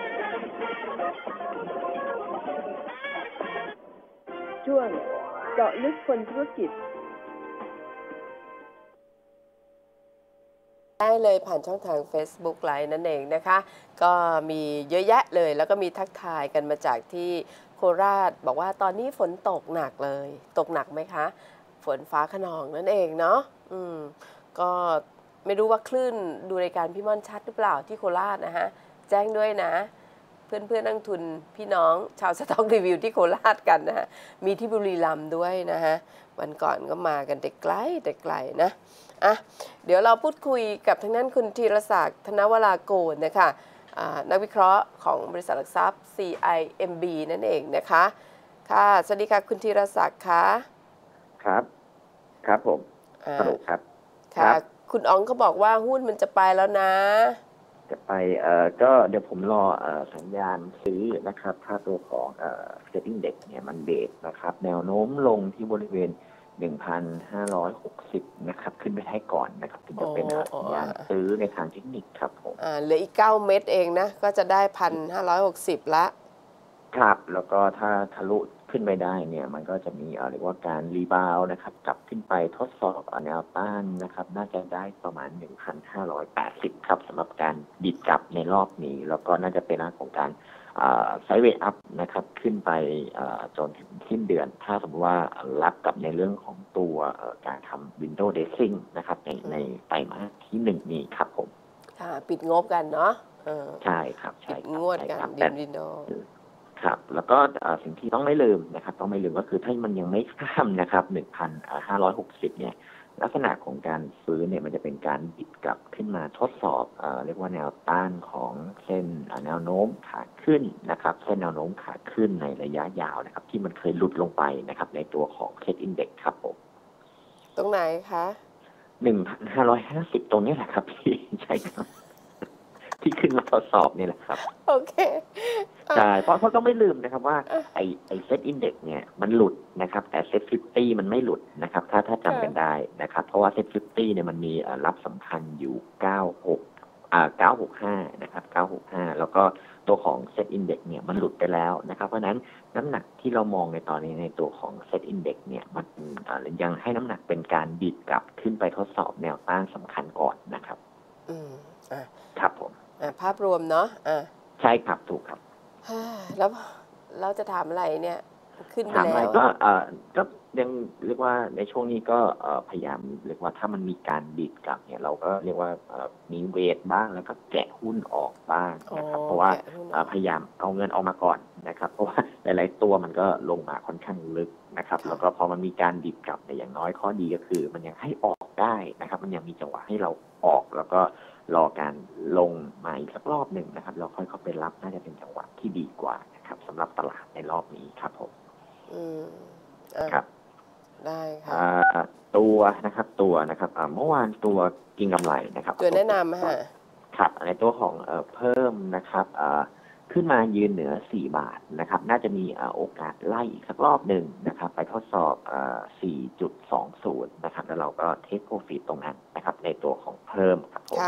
ช่วงเจาะลึกคนธุรกิจได้เลยผ่านช่องทาง Facebook ไลน์นั่นเองนะคะก็มีเยอะแยะเลยแล้วก็มีทักทายกันมาจากที่โคราชบอกว่าตอนนี้ฝนตกหนักเลยตกหนักไหมคะฝนฟ้าคะนองนั่นเองเนาะอืมก็ไม่รู้ว่าคลื่นดูรายการพี่ม่อนชัดหรือเปล่าที่โคราชนะฮะแจ้งด้วยนะเพื่อนเพื่อนนักทุนพี่น้องชาวสต็อกรีวิวที่โคราชกันนะฮะมีที่บุรีรัมย์ด้วยนะฮะวันก่อนก็มากันแต่ไกลแต่ไกลนะอ่ะเดี๋ยวเราพูดคุยกับทางนั้นคุณธีรศักดิ์ธนวราโกลนะคะนักวิเคราะห์ของบริษัทหลักทรัพย์ ซี ไอ เอ็ม บี นั่นเองนะคะค่ะสวัสดีค่ะคุณธีรศักดิ์ค่ะครับครับผมสรุปครับค่ะคุณอ๋องเขาบอกว่าหุ้นมันจะไปแล้วนะจะไปเอ่อก็เดี๋ยวผมรอเอ่อสัญญาณซื้อนะครับถ้าตัวของเอ่อ Setting Index เนี่ยมันเบรกนะครับแนวโน้มลงที่บริเวณ หนึ่งพันห้าร้อยหกสิบ นะครับขึ้นไปให้ก่อนนะครับถึงจะเป็นสัญญาณซื้อในทางเทคนิคครับผมอ่าเหลืออีกเก้าเม็ดเองนะก็จะได้ หนึ่งพันห้าร้อยหกสิบ ละครับแล้วก็ถ้าทะลุขึ้นไปได้เนี่ยมันก็จะมีเอ่อเรียกว่าการรีบาวนะครับกลับขึ้นไปทดสอบแนวต้านนะครับน่าจะได้ประมาณ หนึ่งพันห้าร้อยแปดสิบ ครับสำหรับการดิดกลับในรอบนี้แล้วก็น่าจะเป็นลักษณะของการไซด์เวย์อัพนะครับขึ้นไปจนถึงสิ้นเดือนถ้าสมมติว่ารับกับในเรื่องของตัวการทำ window dressing นะครับในในไตรมาสที่หนึ่งนี้ครับผมค่ะปิดงบกันเนาะใช่ครับปิดงวดกันดินวินโดครับแล้วก็สิ่งที่ต้องไม่ลืมนะครับต้องไม่ลืมก็คือถ้ามันยังไม่ข้ามนะครับ หนึ่งพันห้าร้อยหกสิบ เนี่ยลักษณะของการฟื้นเนี่ยมันจะเป็นการบิดกลับขึ้นมาทดสอบเอ่อเรียกว่าแนวต้านของเส้นแนวโน้มขาขึ้นนะครับเส้นแนวโน้มขาขึ้นในระยะยาวนะครับที่มันเคยหลุดลงไปนะครับในตัวของ Set Index ครับผมตรงไหนคะหนึ่งพันห้าร้อยห้าสิบ ตรงนี้แหละครับพี่ใช่ครับที่ขึ้นมาทดสอบนี่แหละครับโอเคใช่เพราะเพราะต้องไม่ลืมนะครับว่าไอไอเซ็ตอินเด็กซ์เนี่ยมันหลุดนะครับแต่เซ็ตฟิฟตี้มันไม่หลุดนะครับถ้าถ้าจำกันได้นะครับเพราะว่าเซ็ตฟิฟตี้เนี่ยมันมีรับสำคัญอยู่เก้าหกอ่าเก้าหกห้านะครับเก้าหกห้าแล้วก็ตัวของเซ็ตอินเด็กซ์เนี่ยมันหลุดไปแล้วนะครับเพราะฉะนั้นน้ำหนักที่เรามองในตอนนี้ในตัวของเซ็ตอินเด็กซ์เนี่ยมันยังให้น้ำหนักเป็นการดิดกลับขึ้นไปทดสอบแนวต้านสำคัญก่อนนะครับอืมอ่าครับผมอ่าภาพรวมเนาะอ่าใช่ครับถูกครับแล้วเราจะถามอะไรเนี่ยขึ้นไปแล้วถามอะไรก็เอ่อก็ยังเรียกว่าในช่วงนี้ก็เอ่อพยายามเรียกว่าถ้ามันมีการดิดกลับเนี่ยเราก็เรียกว่าเอ่อมีเวทบ้างแล้วก็แกะหุ้นออกบ้างนะครับเพราะว่าพยายามเอาเงินออกมาก่อนนะครับเพราะว่าหลายๆตัวมันก็ลงมาค่อนข้างลึกนะครับแล้วก็พอมันมีการดิดกลับเนี่ยอย่างน้อยข้อดีก็คือมันยังให้ออกได้นะครับมันยังมีจังหวะให้เราออกแล้วก็รอการลงมาอีกสักรอบหนึ่งนะครับเราค่อยเข้าไปรับน่าจะเป็นจังหวะที่ดีกว่านะครับสำหรับตลาดในรอบนี้ครับผมอืมครับได้ค่ะตัวนะครับตัวนะครับเมื่อวานตัวกินกำไรนะครับตัวแนะนำค่ะครับในตัวของเพิ่มนะครับขึ้นมายืนเหนือสี่บาทนะครับน่าจะมีโอกาสไล่อีกสักรอบหนึ่งนะครับไปทดสอบ สี่จุดสองศูนย์ นะครับแล้วเราก็เทคโปรฟิตตรงนั้นนะครับในตัวของเพิ่มครับผม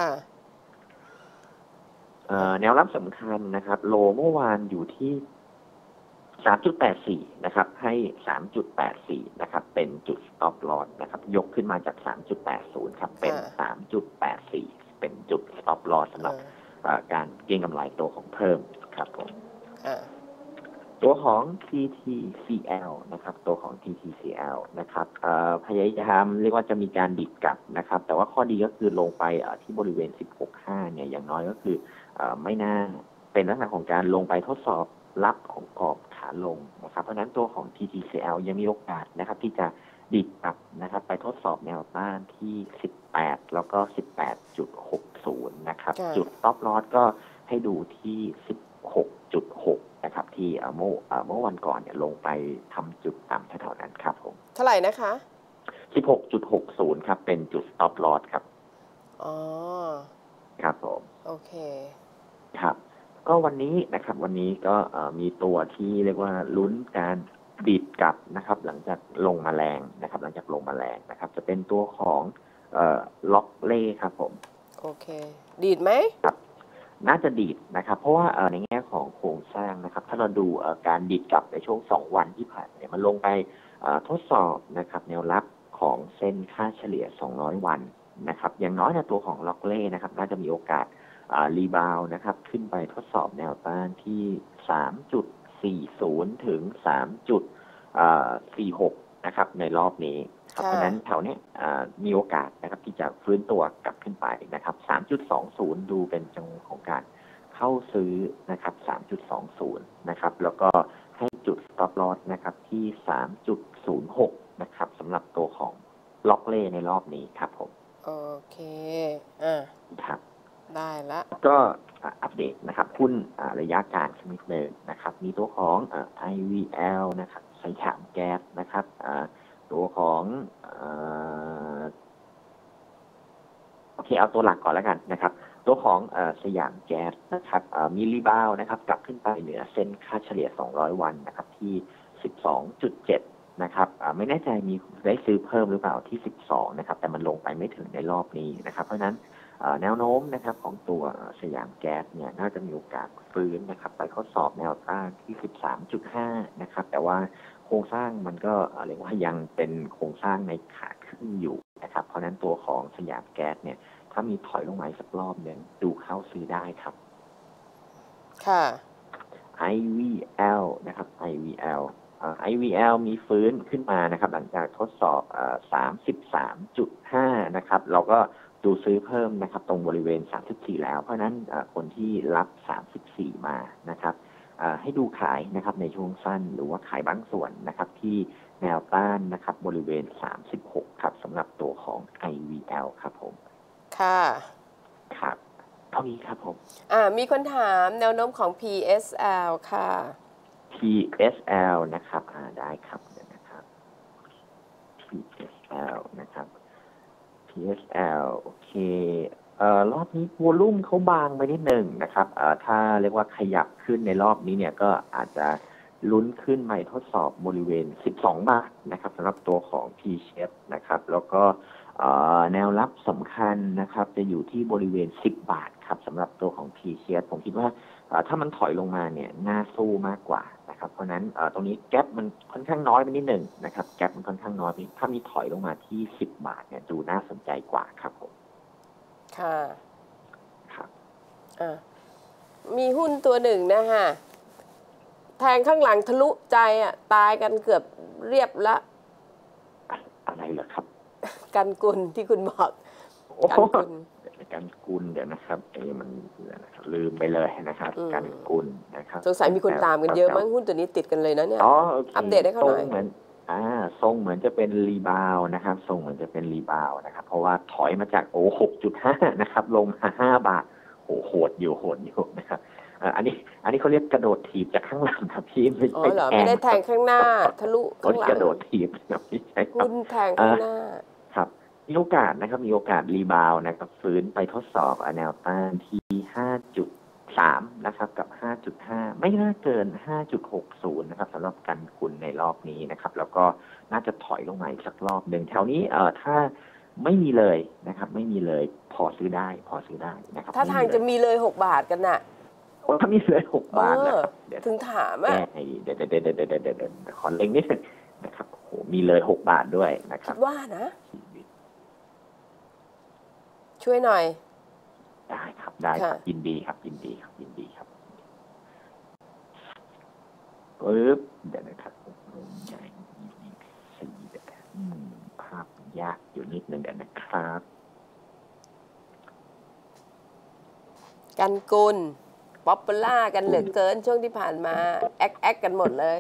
แนวรับสำคัญนะครับโลเมื่อวานอยู่ที่ สามจุดแปดสี่ นะครับให้ สามจุดแปดสี่ นะครับเป็นจุด stop loss นะครับยกขึ้นมาจาก สามจุดแปดศูนย์ ครับเป็น สามจุดแปดสี่ เป็นจุด stop loss สำหรับการเก็งกำไรตัวของเพิ่มครับผมตัวของ ที ที ซี แอล นะครับตัวของ ที ที ซี แอล นะครับพยายามเรียกว่าจะมีการดิดกลับนะครับแต่ว่าข้อดีก็คือลงไปที่บริเวณ สิบหกจุดห้า เนี่ยอย่างน้อยก็คือไม่น่าเป็นลักษณะของการลงไปทดสอบรับของกรอบขาลงนะครับเพราะฉะนั้นตัวของ ที ที ซี แอล ยังมีโอกาสนะครับที่จะดิดกลับนะครับไปทดสอบแนวต้านที่สิบแปดแล้วก็ สิบแปดจุดหกศูนย์ นะครับจุด stop loss ก็ให้ดูที่ สิบหกจุดหก นะครับที่เมื่อเมื่อวันก่อนเนี่ยลงไปทำจุดต่ำแถวๆนั้นครับผมเท่าไหร่นะคะสิบหกจุดหกศูนย์ ครับเป็นจุด stop loss ครับอ๋อครับผมโอเคครับก็วันนี้นะครับวันนี้ก็มีตัวที่เรียกว่าลุ้นการดีดกลับนะครับหลังจากลงมาแรงนะครับหลังจากลงมาแรงนะครับจะเป็นตัวของล็อกเล่ครับผมโอเคดีดไหมครับน่าจะดีดนะครับเพราะว่าในแง่ของโครงสร้างนะครับถ้าเราดูการดีดกลับในช่วงสองวันที่ผ่านมามันลงไปทดสอบนะครับแนวรับของเส้นค่าเฉลี่ยสองร้อยวันนะครับอย่างน้อยในตัวของล็อกเล่นะครับน่าจะมีโอกาสรีบาวนะครับขึ้นไปทดสอบแนวต้านที่ สามจุดสี่ศูนย์ ถึง สามจุดสี่หก นะครับในรอบนี้เพราะฉะนั้นแถวนี้มีโอกาสนะครับที่จะฟื้นตัวกลับขึ้นไปนะครับ สามจุดสองศูนย์ ดูเป็นจังหวะของการเข้าซื้อนะครับ สามจุดสองศูนย์ นะครับแล้วก็ให้จุด stop loss นะครับที่ สามจุดศูนย์หก นะครับสำหรับตัวของล็อกเล่ในรอบนี้ครับผมโอเคอ่าครับได้ละก็อัปเดตนะครับหุ้นระยะกลางชนิดหนึ่งนะครับมีตัวของ ไอ วี แอล นะครับสยามแก๊สนะครับตัวของโอเคเอาตัวหลักก่อนแล้วกันนะครับตัวของสยามแก๊สนะครับมีรีบาวนะครับกลับขึ้นไปเหนือเส้นค่าเฉลี่ยสองร้อยวันนะครับที่ สิบสองจุดเจ็ด นะครับไม่แน่ใจมีได้ซื้อเพิ่มหรือเปล่าที่สิบสองนะครับแต่มันลงไปไม่ถึงในรอบนี้นะครับเพราะฉะนั้นแนวโน้มนะครับของตัวสยามแก๊สเนี่ยน่าจะมีโอกาสฟื้นนะครับไปทดสอบแนวต้านที่ สิบสามจุดห้า นะครับแต่ว่าโครงสร้างมันก็เรียกว่ายังเป็นโครงสร้างในขาขึ้นอยู่นะครับเพราะฉะนั้นตัวของสยามแก๊สเนี่ยถ้ามีถอยลงมาสักรอบนึงดูเข้าซื้อได้ครับค่ะไอ วี แอล นะครับ ไอ วี แอล ไอ วี แอล มีฟื้นขึ้นมานะครับหลังจากทดสอบ สามสิบสามจุดห้า นะครับเราก็ดูซื้อเพิ่มนะครับตรงบริเวณสามสิบสี่แล้วเพราะนั้นคนที่รับสามสิบสี่มานะครับให้ดูขายนะครับในช่วงสั้นหรือว่าขายบางส่วนนะครับที่แนวต้านนะครับบริเวณสามสิบหกครับสำหรับตัวของ ไอ วี แอล ครับผมค่ะครับเท่านี้ครับผมอ่ามีคนถามแนวโน้มของ พี เอส แอล ค่ะพี เอส แอล นะครับอ่าได้ครับเดี๋ยวนะครับ พี เอส แอล นะครับ พี เอส แอล โอเคเอ่อรอบนี้วอลุ่มเขาบางไปนิดหนึ่งนะครับเอ่อถ้าเรียกว่าขยับขึ้นในรอบนี้เนี่ยก็อาจจะลุ้นขึ้นไปทดสอบบริเวณสิบสองบาทนะครับสำหรับตัวของ T-shape นะครับแล้วก็แนวรับสำคัญนะครับจะอยู่ที่บริเวณสิบบาทครับสำหรับตัวของ T-shape ผมคิดว่าถ้ามันถอยลงมาเนี่ยน่าสู้มากกว่านะครับเพราะนั้นตรงนี้แกปมันค่อนข้างน้อยไปนิดหนึ่งนะครับแกปมันค่อนข้างน้อยถ้ามีถอยลงมาที่สิบบาทเนี่ยดูน่าสนใจกว่าครับผมค่ะครับอ่ามีหุ้นตัวหนึ่งนะฮะแทงข้างหลังทะลุใจอ่ะตายกันเกือบเรียบละอะไรเหรอครับกันกุลที่คุณบอกกันกุลกันกุลเดี๋ยวนะครับเอ้มันลืมไปเลยนะครับกันกุลนะครับสงสัยมีคนตามกันเยอะมั้งหุ้นตัวนี้ติดกันเลยนะเนี่ยอ๋ออัปเดตให้เขาหน่อยเหมือนอ่าทรงเหมือนจะเป็นรีบาวนะครับทรงเหมือนจะเป็นรีบาวนะครับเพราะว่าถอยมาจากโอ้ หกจุดห้า นะครับลงมาห้าบาทโอ้โหดอยู่โหดอยู่นะครับอันนี้อันนี้เขาเรียกกระโดดถีบจากข้างหลังครับพี่ไม่ใช่แทงไม่ได้แทงข้างหน้าทะลุข้างหลังกระโดดถีบครับพี่ใช่ครับหุ้นแทงข้างหน้าครับมีโอกาสนะครับมีโอกาสรีบาวนะครับฟื้นไปทดสอบแนวต้านที่ ห้าจุดสาม นะครับกับ ห้าจุดห้า ไม่น่าเกิน ห้าจุดหกศูนย์ นะครับสำหรับกันกุลในรอบนี้นะครับแล้วก็น่าจะถอยลงมาอีกสักรอบหนึ่งแถวนี้เอ่อถ้าไม่มีเลยนะครับไม่มีเลยพอซื้อได้พอซื้อได้นะครับถ้าทางจะมีเลยหกบาทกันน่ะถ้ามีเลยหกบาทนะครับถึงถามอ่ะเดี๋ยวเดี๋ยวเดี๋ยวเดี๋ยวเดี๋ยวเดี๋ยวขอเล็งนิดนึงนะครับโอ้มีเลยหกบาทด้วยนะครับคิดว่านะช่วยหน่อยได้ครับได้ครับยินดีครับยินดีครับยินดีครับปึ๊บเดี๋ยวนะครับใหญ่สีภาพยากอยู่นิดนึงเดี๋ยวนะครับกันกุลป๊อปปูล่ากันเหลือเกินช่วงที่ผ่านมาแอคแอคกันหมดเลย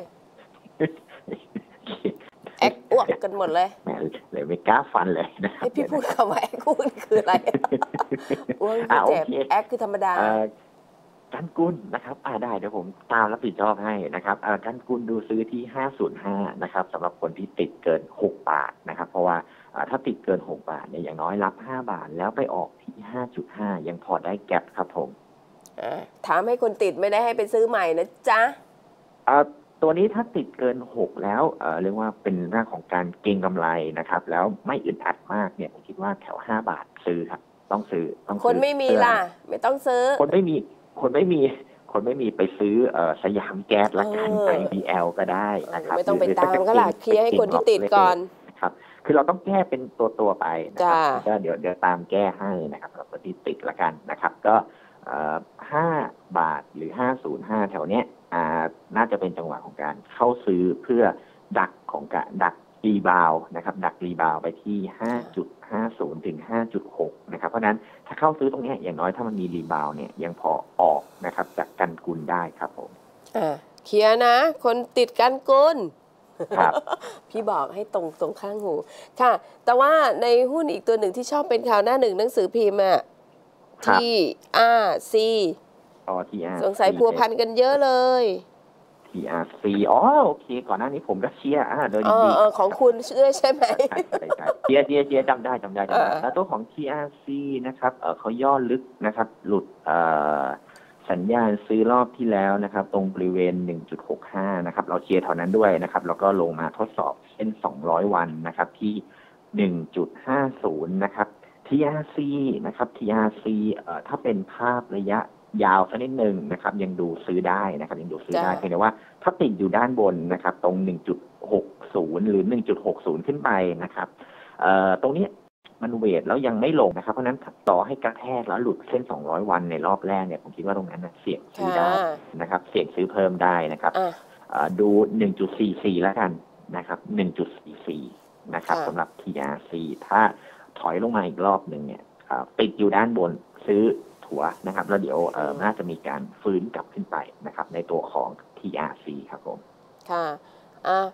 แอคอ้วกกันหมดเลยแหมเลยไม่กล้าฟันเลยนะครับให้พี่พูดคำว่าแอคอ้วกคืออะไรอ้วกเจ็บแอคคือธรรมดากันกุลนะครับอ่าได้เดี๋ยวผมตามรับผิดชอบให้นะครับกันกุลดูซื้อที่ห้าศูนย์ห้านะครับสำหรับคนที่ติดเกินหกบาทนะครับเพราะว่าถ้าติดเกินหกบาทเนี่ยอย่างน้อยรับห้าบาทแล้วไปออกที่ ห้าจุดห้า ยังพอได้แก็ปครับผมถามให้คนติดไม่ได้ให้ไปซื้อใหม่นะจ๊ะตัวนี้ถ้าติดเกินหกแล้วเอ่อเรียกว่าเป็นเรื่องของการเก็งกำไรนะครับแล้วไม่อึดอัดมากเนี่ยผมคิดว่าแถวห้าบาทซื้อครับต้องซื้อต้องคนไม่มีล่ะไม่ต้องซื้อคนไม่มีคนไม่มีคนไม่มีไปซื้อเอ่อสยามแก๊สละกัน ไอ บี แอล ก็ได้นะครับไม่ต้องไปตามก็ล่ะเคลียร์ให้คนที่ติดก่อนครับคือเราต้องแก้เป็นตัวตัวไปนะครับก็เดี๋ยวเดี๋ยวตามแก้ให้นะครับสำหรับคนที่ติดละกันนะครับก็ห้าบาทหรือห้าศูนย์ห้าแถวเนี้ยน่าจะเป็นจังหวะของการเข้าซื้อเพื่อดักของการดักรีบาวนะครับดักรีบาวไปที่ ห้าจุดห้าศูนย์ ถึง ห้าจุดหก นะครับเพราะนั้นถ้าเข้าซื้อตรงนี้อย่างน้อยถ้ามันมีรีบาวเนี่ยยังพอออกนะครับจากกันกุลได้ครับผมอ่าเคลียร์นะคนติดกันกุลครับพี่บอกให้ตรงตรงข้างหูค่ะแต่ว่าในหุ้นอีกตัวหนึ่งที่ชอบเป็นข่าวหน้าหนึ่งหนังสือพิมพ์อ่ะที่ อาร์ ซีอ๋อ ที อาร์สงสัยพัวพันกันเยอะเลยที อาร์ ซี อ๋อโอเคก่อนหน้านี้ผมก็เชียร์อ่าโดยดีของคุณเชื่อใช่ไหมเชียร์เชียร์เชียร์จำได้จำได้จำได้แล้วตัวของ ที อาร์ ซี นะครับเออเขาย่อลึกนะครับหลุดเอ่อสัญญาณซื้อรอบที่แล้วนะครับตรงบริเวณ หนึ่งจุดหกห้า นะครับเราเชียร์เท่านั้นด้วยนะครับแล้วก็ลงมาทดสอบเส้นสองร้อยวันนะครับที่ หนึ่งจุดห้าศูนย์ นะครับ ที อาร์ ซี นะครับ ที อาร์ ซี เอ่อถ้าเป็นภาพระยะยาวสักนิดนึงนะครับยังดูซื้อได้นะครับยังดูซื้อได้เพียงแต่ว่าถ้าติดอยู่ด้านบนนะครับตรง หนึ่งจุดหกศูนย์ หรือ หนึ่งจุดหกศูนย์ ขึ้นไปนะครับเอ่อตรงนี้มันเวทแล้วยังไม่ลงนะครับเพราะนั้นต่อให้กระแทกแล้วหลุดเส้นสองร้อยวันในรอบแรกเนี่ยผมคิดว่าตรงนั้นนะเสี่ยงซื้อได้นะครับเสี่ยงซื้อเพิ่มได้นะครับดู หนึ่งจุดสี่สี่ แล้วกันนะครับ หนึ่งจุดสี่สี่ นะครับสำหรับ ที อาร์ ซี ถ้าถอยลงมาอีกรอบหนึ่งเนี่ยติดอยู่ด้านบนซื้อถัวนะครับแล้วเดี๋ยวเอ่อน่าจะมีการฟื้นกลับขึ้นไปนะครับในตัวของ ที อาร์ ซี ครับผมค่ะอ่ะ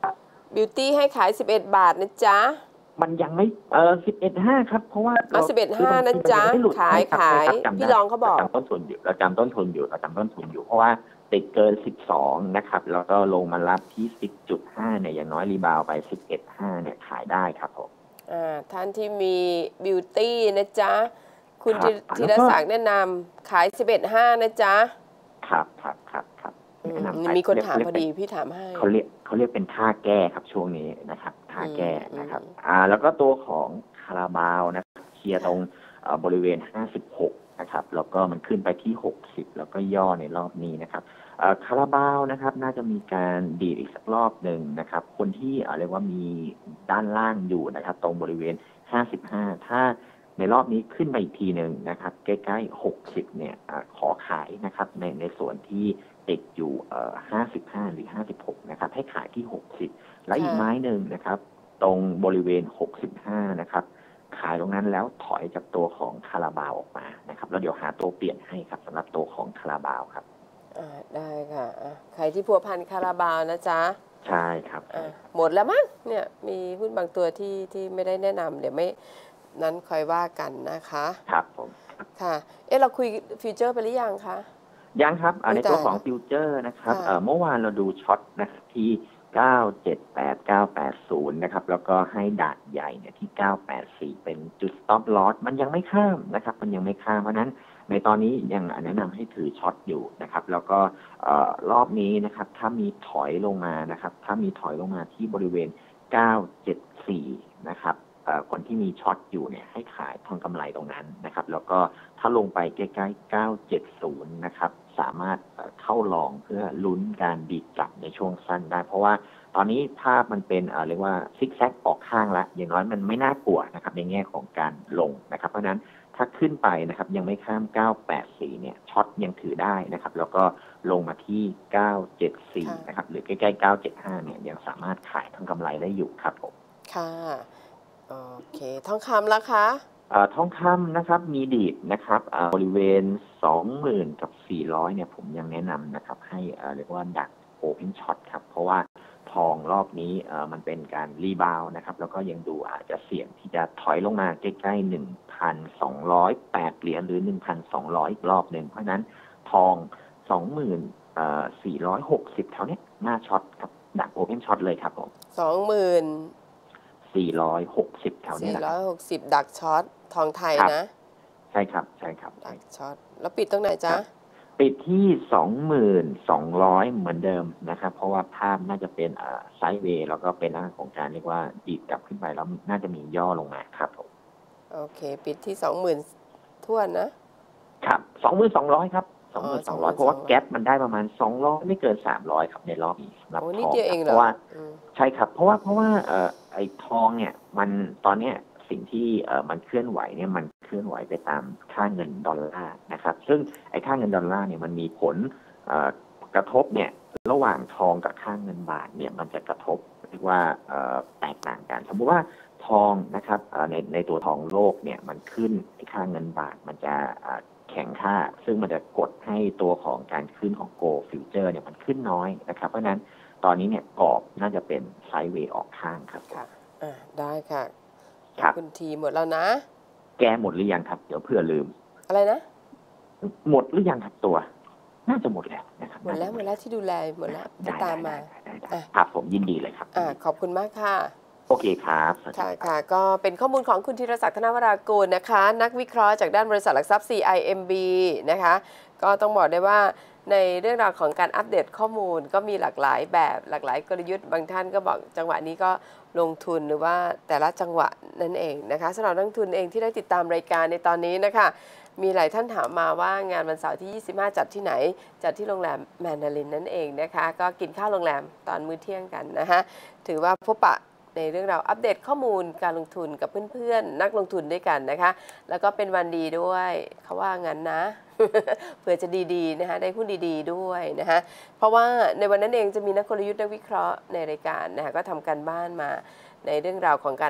บิวตี้ให้ขายสิบเอ็ดบาทนะจ๊ะมันยังไม่เออสิบเอ็ดห้าครับเพราะว่าเอาสิบเอ็ดห้านะจ๊ะขายขายพี่รองเขาบอกจำต้นทุนอยู่เราจำต้นทุนอยู่เราจำต้นทุนอยู่เพราะว่าติดเกินสิบสองนะครับแล้วก็ลงมารับที่ สิบจุดห้า เนี่ยอย่างน้อยรีบาวไป สิบเอ็ดจุดห้า เนี่ยขายได้ครับผมอ่าท่านที่มีบิวตี้นะจ๊ะคุณธีรศักดิ์แนะนำขาย สิบเอ็ดจุดห้า นะจ๊ะครับครับครับครับมีคนถามพอดีพี่ถามให้เขาเรียกเขาเรียกเป็นท่าแก้ครับช่วงนี้นะครับท่าแก้นะครับอ่าแล้วก็ตัวของคาราบาวนะครับเคลียร์ตรงบริเวณห้าสิบหกนะครับแล้วก็มันขึ้นไปที่หกสิบแล้วก็ย่อในรอบนี้นะครับคาราบาวนะครับน่าจะมีการดีดอีกสักรอบหนึ่งนะครับคนที่เรียกว่ามีด้านล่างอยู่นะครับตรงบริเวณห้าสิบห้าถ้าในรอบนี้ขึ้นไปอีกทีหนึ่งนะครับใกล้ๆหกสิบเนี่ยขอขายนะครับในในส่วนที่ติดอยู่ห้าสิบห้าหรือห้าสิบหกนะครับให้ขายที่หกสิบและอีกไม้หนึ่งนะครับตรงบริเวณหกสิบห้านะครับขายตรงนั้นแล้วถอยจากตัวของคาราบาวออกมานะครับแล้วเดี๋ยวหาตัวเปลี่ยนให้ครับสำหรับตัวของคาราบาวครับอ่าได้ค่ะใครที่พัวพันคาราบาวนะจ๊ะใช่ครับหมดแล้วมั้งเนี่ยมีหุ้นบางตัวที่ที่ไม่ได้แนะนำเดี๋ยวไม่นั้นคอยว่ากันนะคะครับผมค่ะเอ๊ะเราคุยฟิวเจอร์ไปหรือยังคะยังครับในตัวของฟิวเจอร์นะครับเมื่อวานเราดูช็อตนะครับที่เก้าเจ็ดแปด เก้าแปดศูนย์นะครับแล้วก็ให้ดาดใหญ่เนี่ยที่เก้าแปดสี่เป็นจุด stop loss มันยังไม่ข้ามนะครับมันยังไม่ข้ามเพราะนั้นในตอนนี้ยังแนะนำให้ถือช็อตอยู่นะครับแล้วก็รอบนี้นะครับถ้ามีถอยลงมานะครับถ้ามีถอยลงมาที่บริเวณเก้าเจ็ดสี่นะครับคนที่มีช็อตอยู่เนี่ยให้ขายทองกำไรตรงนั้นนะครับแล้วก็ถ้าลงไปใกล้ๆเก้าเจ็ดศูนย์นะครับสามารถเข้าลองเพื่อลุ้นการดีดกลับในช่วงสั้นได้เพราะว่าตอนนี้ภาพมันเป็นเรียกว่าซิกแซกออกข้างแล้วอย่างน้อยมันไม่น่ากลัวนะครับในแง่ของการลงนะครับเพราะนั้นถ้าขึ้นไปนะครับยังไม่ข้ามเก้าแปดสี่เนี่ยช็อตยังถือได้นะครับแล้วก็ลงมาที่เก้าเจ็ดสี่นะครับหรือใกล้ๆเก้าเจ็ดห้าเนี่ยยังสามารถขายทองกำไรได้อยู่ครับผมค่ะโอเคทองคำราคาทองคำนะครับมีดีดนะครับบริเวณ สองหมื่น กับ สี่ร้อยเนี่ยผมยังแนะนำนะครับให้เรียกว่าดักโอเพนช็อตครับเพราะว่าทองรอบนี้มันเป็นการรีบาวนะครับแล้วก็ยังดูอาจจะเสี่ยงที่จะถอยลงมาใกล้ๆ หนึ่งพันสองร้อยแปด เหรียญหรือ หนึ่งพันสองร้อย อีกรอบหนึ่งเพราะนั้นทอง สองหมื่นสี่ร้อยหกสิบ แถวนี้หน้าช็อตครับดักโอเพนช็อตเลยครับผมสองหมื่นสี่ร้อยหกสิบ แถวนี้แหละสี่ร้อยหกสิบดักช็อตทองไทยนะใช่ครับใช่ครับดักช็อตแล้วปิดตรงไหนจ๊ะปิดที่ สองหมื่นสองร้อย เหมือนเดิมนะครับเพราะว่าภาพน่าจะเป็นไซด์เวย์แล้วก็เป็นลักษณะของการเรียกว่าดีดกลับขึ้นไปแล้วน่าจะมีย่อลงมาครับผมโอเคปิดที่ สองหมื่น ถ้วนนะครับ สองหมื่นสองร้อย ครับ สองหมื่นสองร้อย เพราะว่าแก๊ปมันได้ประมาณสองร้อยไม่เกินสามร้อยครับในรอบนี้สำหรับทองเพราะว่าใช่ครับเพราะว่าเพราะว่าเอ่อไอ้ทองเนี่ยมันตอนเนี้ยสิ่งที่เอ่อมันเคลื่อนไหวเนี่ยมันเคลื่อนไหวไปตามค่าเงินดอลลาร์นะครับซึ่งไอ้ค่าเงินดอลลาร์เนี่ยมันมีผลเอ่อกระทบเนี่ยระหว่างทองกับค่าเงินบาทเนี่ยมันจะกระทบเรียกว่าเอ่อแตกต่างกันสมมุติว่าทองนะครับในในตัวทองโลกเนี่ยมันขึ้นไอ้ค่าเงินบาทมันจะแข็งค่าซึ่งมันจะกดให้ตัวของการขึ้นของโกลด์ฟิวเจอร์เนี่ยมันขึ้นน้อยนะครับเพราะฉะนั้นตอนนี้เนี่ยกรอบน่าจะเป็นไซด์เวย์ออกข้างครับค่ะอ่าได้ค่ะครับคุณทีหมดแล้วนะแกหมดหรือยังครับเดี๋ยวเผื่อลืมอะไรนะหมดหรือยังครับตัวน่าจะหมดแล้วนะครับหมดแล้วหมดแล้วที่ดูแลหมดแล้วจะตามมาครับผมยินดีเลยครับอ่าขอบคุณมากค่ะโอเคครับค่ะค่ะก็เป็นข้อมูลของคุณธีรศักดิ์ธนวรากูลนะคะนักวิเคราะห์จากด้านบริษัทหลักทรัพย์ ซี ไอ เอ็ม บี นะคะก็ต้องบอกได้ว่าในเรื่องราวของการอัปเดตข้อมูลก็มีหลากหลายแบบหลากหลายกลยุทธ์บางท่านก็บอกจังหวะนี้ก็ลงทุนหรือว่าแต่ละจังหวะนั่นเองนะคะสำหรับนักลงทุนเองที่ได้ติดตามรายการในตอนนี้นะคะมีหลายท่านถามมาว่างานวันเสาร์ที่ยี่สิบห้าจัดที่ไหนจัดที่โรงแรมแมนดารินนั่นเองนะคะก็กินข้าวโรงแรมตอนมื้อเที่ยงกันนะคะถือว่าพบปะในเรื่องราวอัปเดตข้อมูลการลงทุนกับเพื่อนๆนักลงทุนด้วยกันนะคะแล้วก็เป็นวันดีด้วยเขาว่างั้นนะ เผื่อจะดีๆนะคะได้หุ้นดีๆด้วยนะคะเพราะว่าในวันนั้นเองจะมีนักกลยุทธ์นักวิเคราะห์ในรายการนะคะก็ทำการบ้านมาในเรื่องราวของการ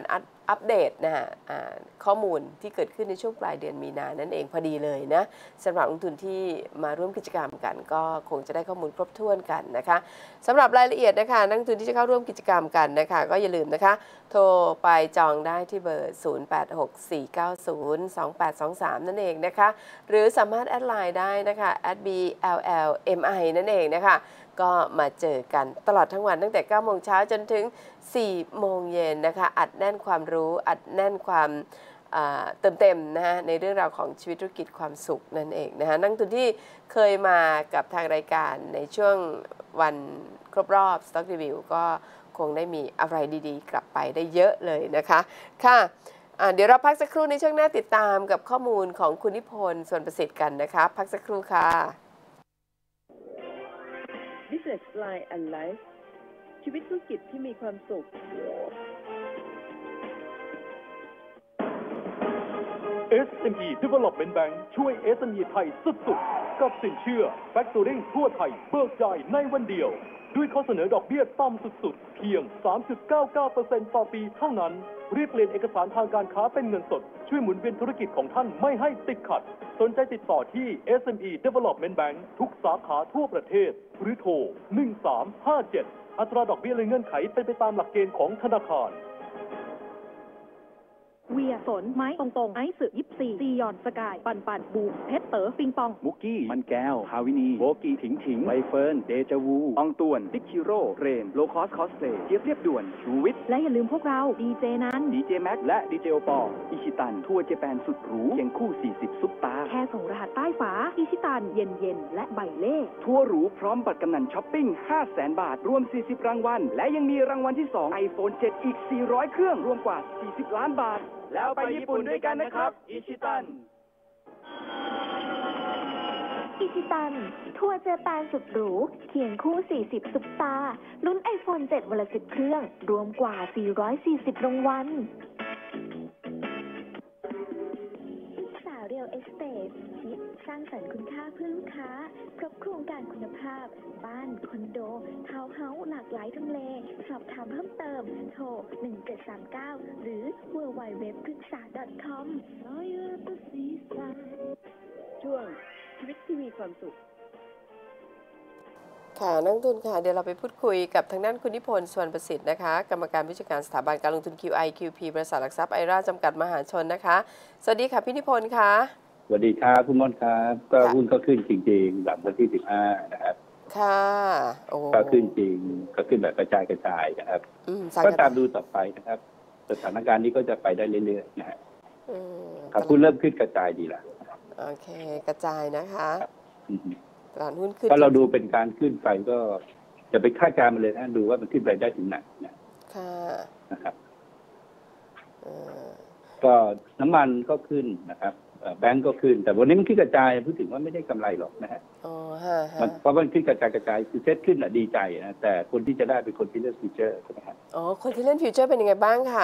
อัปเดตนะฮะข้อมูลที่เกิดขึ้นในช่วงปลายเดือนมีนานั่นเองพอดีเลยนะสำหรับนักลงทุนที่มาร่วมกิจกรรมกันก็คงจะได้ข้อมูลครบถ้วนกันนะคะสำหรับรายละเอียดนะคะนักลงทุนที่จะเข้าร่วมกิจกรรมกันนะคะก็อย่าลืมนะคะโทรไปจองได้ที่เบอร์ ศูนย์ แปด หก สี่ เก้า ศูนย์ สอง แปด สอง สาม นั่นเองนะคะหรือสามารถแอดไลน์ได้นะคะ แอท บี แอล แอล เอ็ม ไอ นั่นเองนะคะก็มาเจอกันตลอดทั้งวันตั้งแต่เก้าโมงเช้าจนถึงสี่โมงเย็นนะคะอัดแน่นความรู้อัดแน่นความเติมเต็มนะฮะในเรื่องราวของชีวิตธุรกิจความสุขนั่นเองนะคะนักลงทุนที่เคยมากับทางรายการในช่วงวันครบรอบ Stock Review ก็คงได้มีอะไรดีๆกลับไปได้เยอะเลยนะคะค่ะเดี๋ยวเราพักสักครู่ในช่วงหน้าติดตามกับข้อมูลของคุณนิพนธ์ส่วนประสิทธิ์กันนะคะพักสักครู่ค่ะ Business Line and Life ชีวิตธุรกิจที่มีความสุขเอส เอ็ม อี Development Bank ช่วย เอส เอ็ม อี ไทยสุดๆกับสินเชื่อ Factoring ทั่วไทยเบิกจ่ายในวันเดียวด้วยข้อเสนอดอกเบี้ยต่ำสุดๆเพียง สามจุดเก้าเก้าเปอร์เซ็นต์ ต่อปีเท่านั้นรีบเปลี่ยนเอกสารทางการค้าเป็นเงินสดช่วยหมุนเวียนธุรกิจของท่านไม่ให้ติดขัดสนใจติดต่อที่ เอส เอ็ม อี Development Bank ทุกสาขาทั่วประเทศหรือโทร หนึ่ง สาม ห้า เจ็ด อัตราดอกเบี้ยและเงื่อนไขเป็นไปตามหลักเกณฑ์ของธนาคารเวียสนไม้ตรงๆไอซ์สึยิปซีซียอนสกายปันปันบูมเพชรเต๋อปิงปองมุกกี้มันแก้วฮาวินีโบกี้ถิงถิงใบเฟิร์นเดจาวูอองตวนดิคิโร่เรนโลคอสคอสเพลย์เทียบเรียบด่วนชูวิทย์และอย่าลืมพวกเราดีเจนั้นดีเจแม็กและดีเจโอปออิชิตันทัวร์เจแปนสุดหรูเคียงคู่สี่สิบซุปตาแค่ส่งรหัสใต้ฝาอิชิตันเย็นเย็นและใบเล่ทัวร์หรูพร้อมบัตรกำนันช้อปปิ้ง ห้าแสน บาทรวมสี่สิบรางวัลและยังมีรางวัลที่สอง ไอโฟน เซเว่น อีกสี่ร้อยเครื่องรวมกว่าสี่สิบล้านบาทแล้วไปญี่ปุ่นด้วยกันนะครับอิชิตันอิชิตันทัวร์เจแปนสุดหรูเคียงคู่สี่สิบซุปตาลุ้น ไอโฟน เซเว่น วันละสิบเครื่องรวมกว่าสี่ร้อยสี่สิบรางวัลสาวเรียลเอสเตทคิดสร้างสรรค์คุณค่าเพื่อลูกค้าครบโครงการคุณภาพบ้านคอนโดทาวน์เฮาส์หลากหลายทำเลสอบถามเพิ่มเติมโทรหนึ่งเจ็ดสามเก้าหรือ ดับเบิลยู ดับเบิลยู ดับเบิลยู ดอท ปรึกษา ดอท คอมช่วงชีวิตที่มีความสุขค่ะนักลงทุนค่ะเดี๋ยวเราไปพูดคุยกับทางด้านคุณนิพนธ์ส่วนประสิทธิ์นะคะกรรมการผู้จัดการสถาบันการลงทุน คิว ไอ คิว พี บริษัทหลักทรัพย์ไอราจำกัดมหาชนนะคะสวัสดีค่ะพี่นิพนธ์ค่ะสวัสดีครับคุณมอนครับก็หุ้นก็ขึ้นจริงๆหลังวันที่สิบห้านะครับค่ะโอ้ก็ขึ้นจริงก็ขึ้นแบบกระจายกระจายนะครับก็ตามดูต่อไปนะครับสถานการณ์นี้ก็จะไปได้เรื่อยๆนะฮะครับหุ้นเริ่มขึ้นกระจายดีแล้วโอเคกระจายนะคะตลาดหุ้นขึ้นถ้าเราดูเป็นการขึ้นไปก็จะไปคาดการณ์มาเลยนะดูว่ามันขึ้นไปได้ถึงไหนนะค่ะนะครับก็น้ำมันก็ขึ้นนะครับแบงก์ก็ขึ้นแต่วันนี้มันขึ้นกระจายพูดถึงว่าไม่ได้กำไรหรอกนะฮะอ๋อฮะมันเพราะมันขึ้นกระจายกระจายคือเซ็ตขึ้นอ่ะดีใจนะแต่คนที่จะได้เป็นคนที่เล่นฟิวเจอร์ใช่ไหมครับอ๋อคนที่เล่นฟิวเจอร์เป็นยังไงบ้างคะ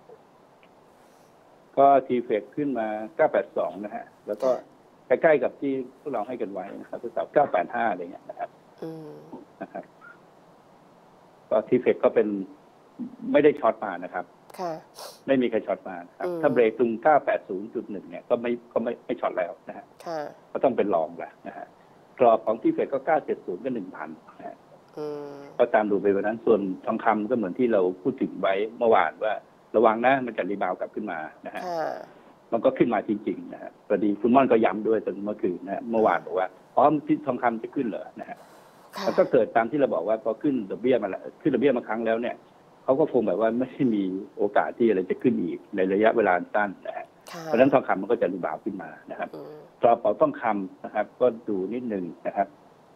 ก็ทีเฟกขึ้นมาเก้าแปดสองนะฮะแล้วก็ใกล้ๆกับที่พวกเราให้กันไว้นะครับทดสอบเก้าแปดห้าอะไรเงี้ยนะครับนะครับก็ทีเฟกก็เป็นไม่ได้ช็อตมานะครับไม่มีใครช็อตมาครับถ้าเบรกตรง เก้าแปดศูนย์จุดหนึ่ง เนี่ยก็ไม่ก็ไม่ไม่ช็อตแล้วนะฮะก็ต้องเป็นรองแหละนะฮะกรอบของทีเฟกก็เก้าเจ็ดศูนย์ก็ หนึ่งพัน นะฮะก็ตามดูไปวันนั้นส่วนทองคำก็เหมือนที่เราพูดถึงไว้เมื่อวานว่าระวังนะมันจะรีบาวกลับขึ้นมานะฮะมันก็ขึ้นมาจริงๆนะฮะพอดีคุณม่อนก็ย้ำด้วยตอนเมื่อคืนนะเมื่อวานบอกว่าอ๋อที่ทองคำจะขึ้นเหรอนะฮะแล้วก็เกิดตามที่เราบอกว่าพอขึ้นดอกเบี้ยมาแล้วขึ้นดอกเบี้ยมาครั้งแล้วเนี่ยเขาก็คงแบบว่าไม่ได้มีโอกาสที่อะไรจะขึ้นอีกในระยะเวลาสั้นนะฮะเพราะฉะนั้นทองคำมันก็จะรีบาวขึ้นมานะครับกระเป๋าทองคำนะครับก็ดูนิดนึงนะครับ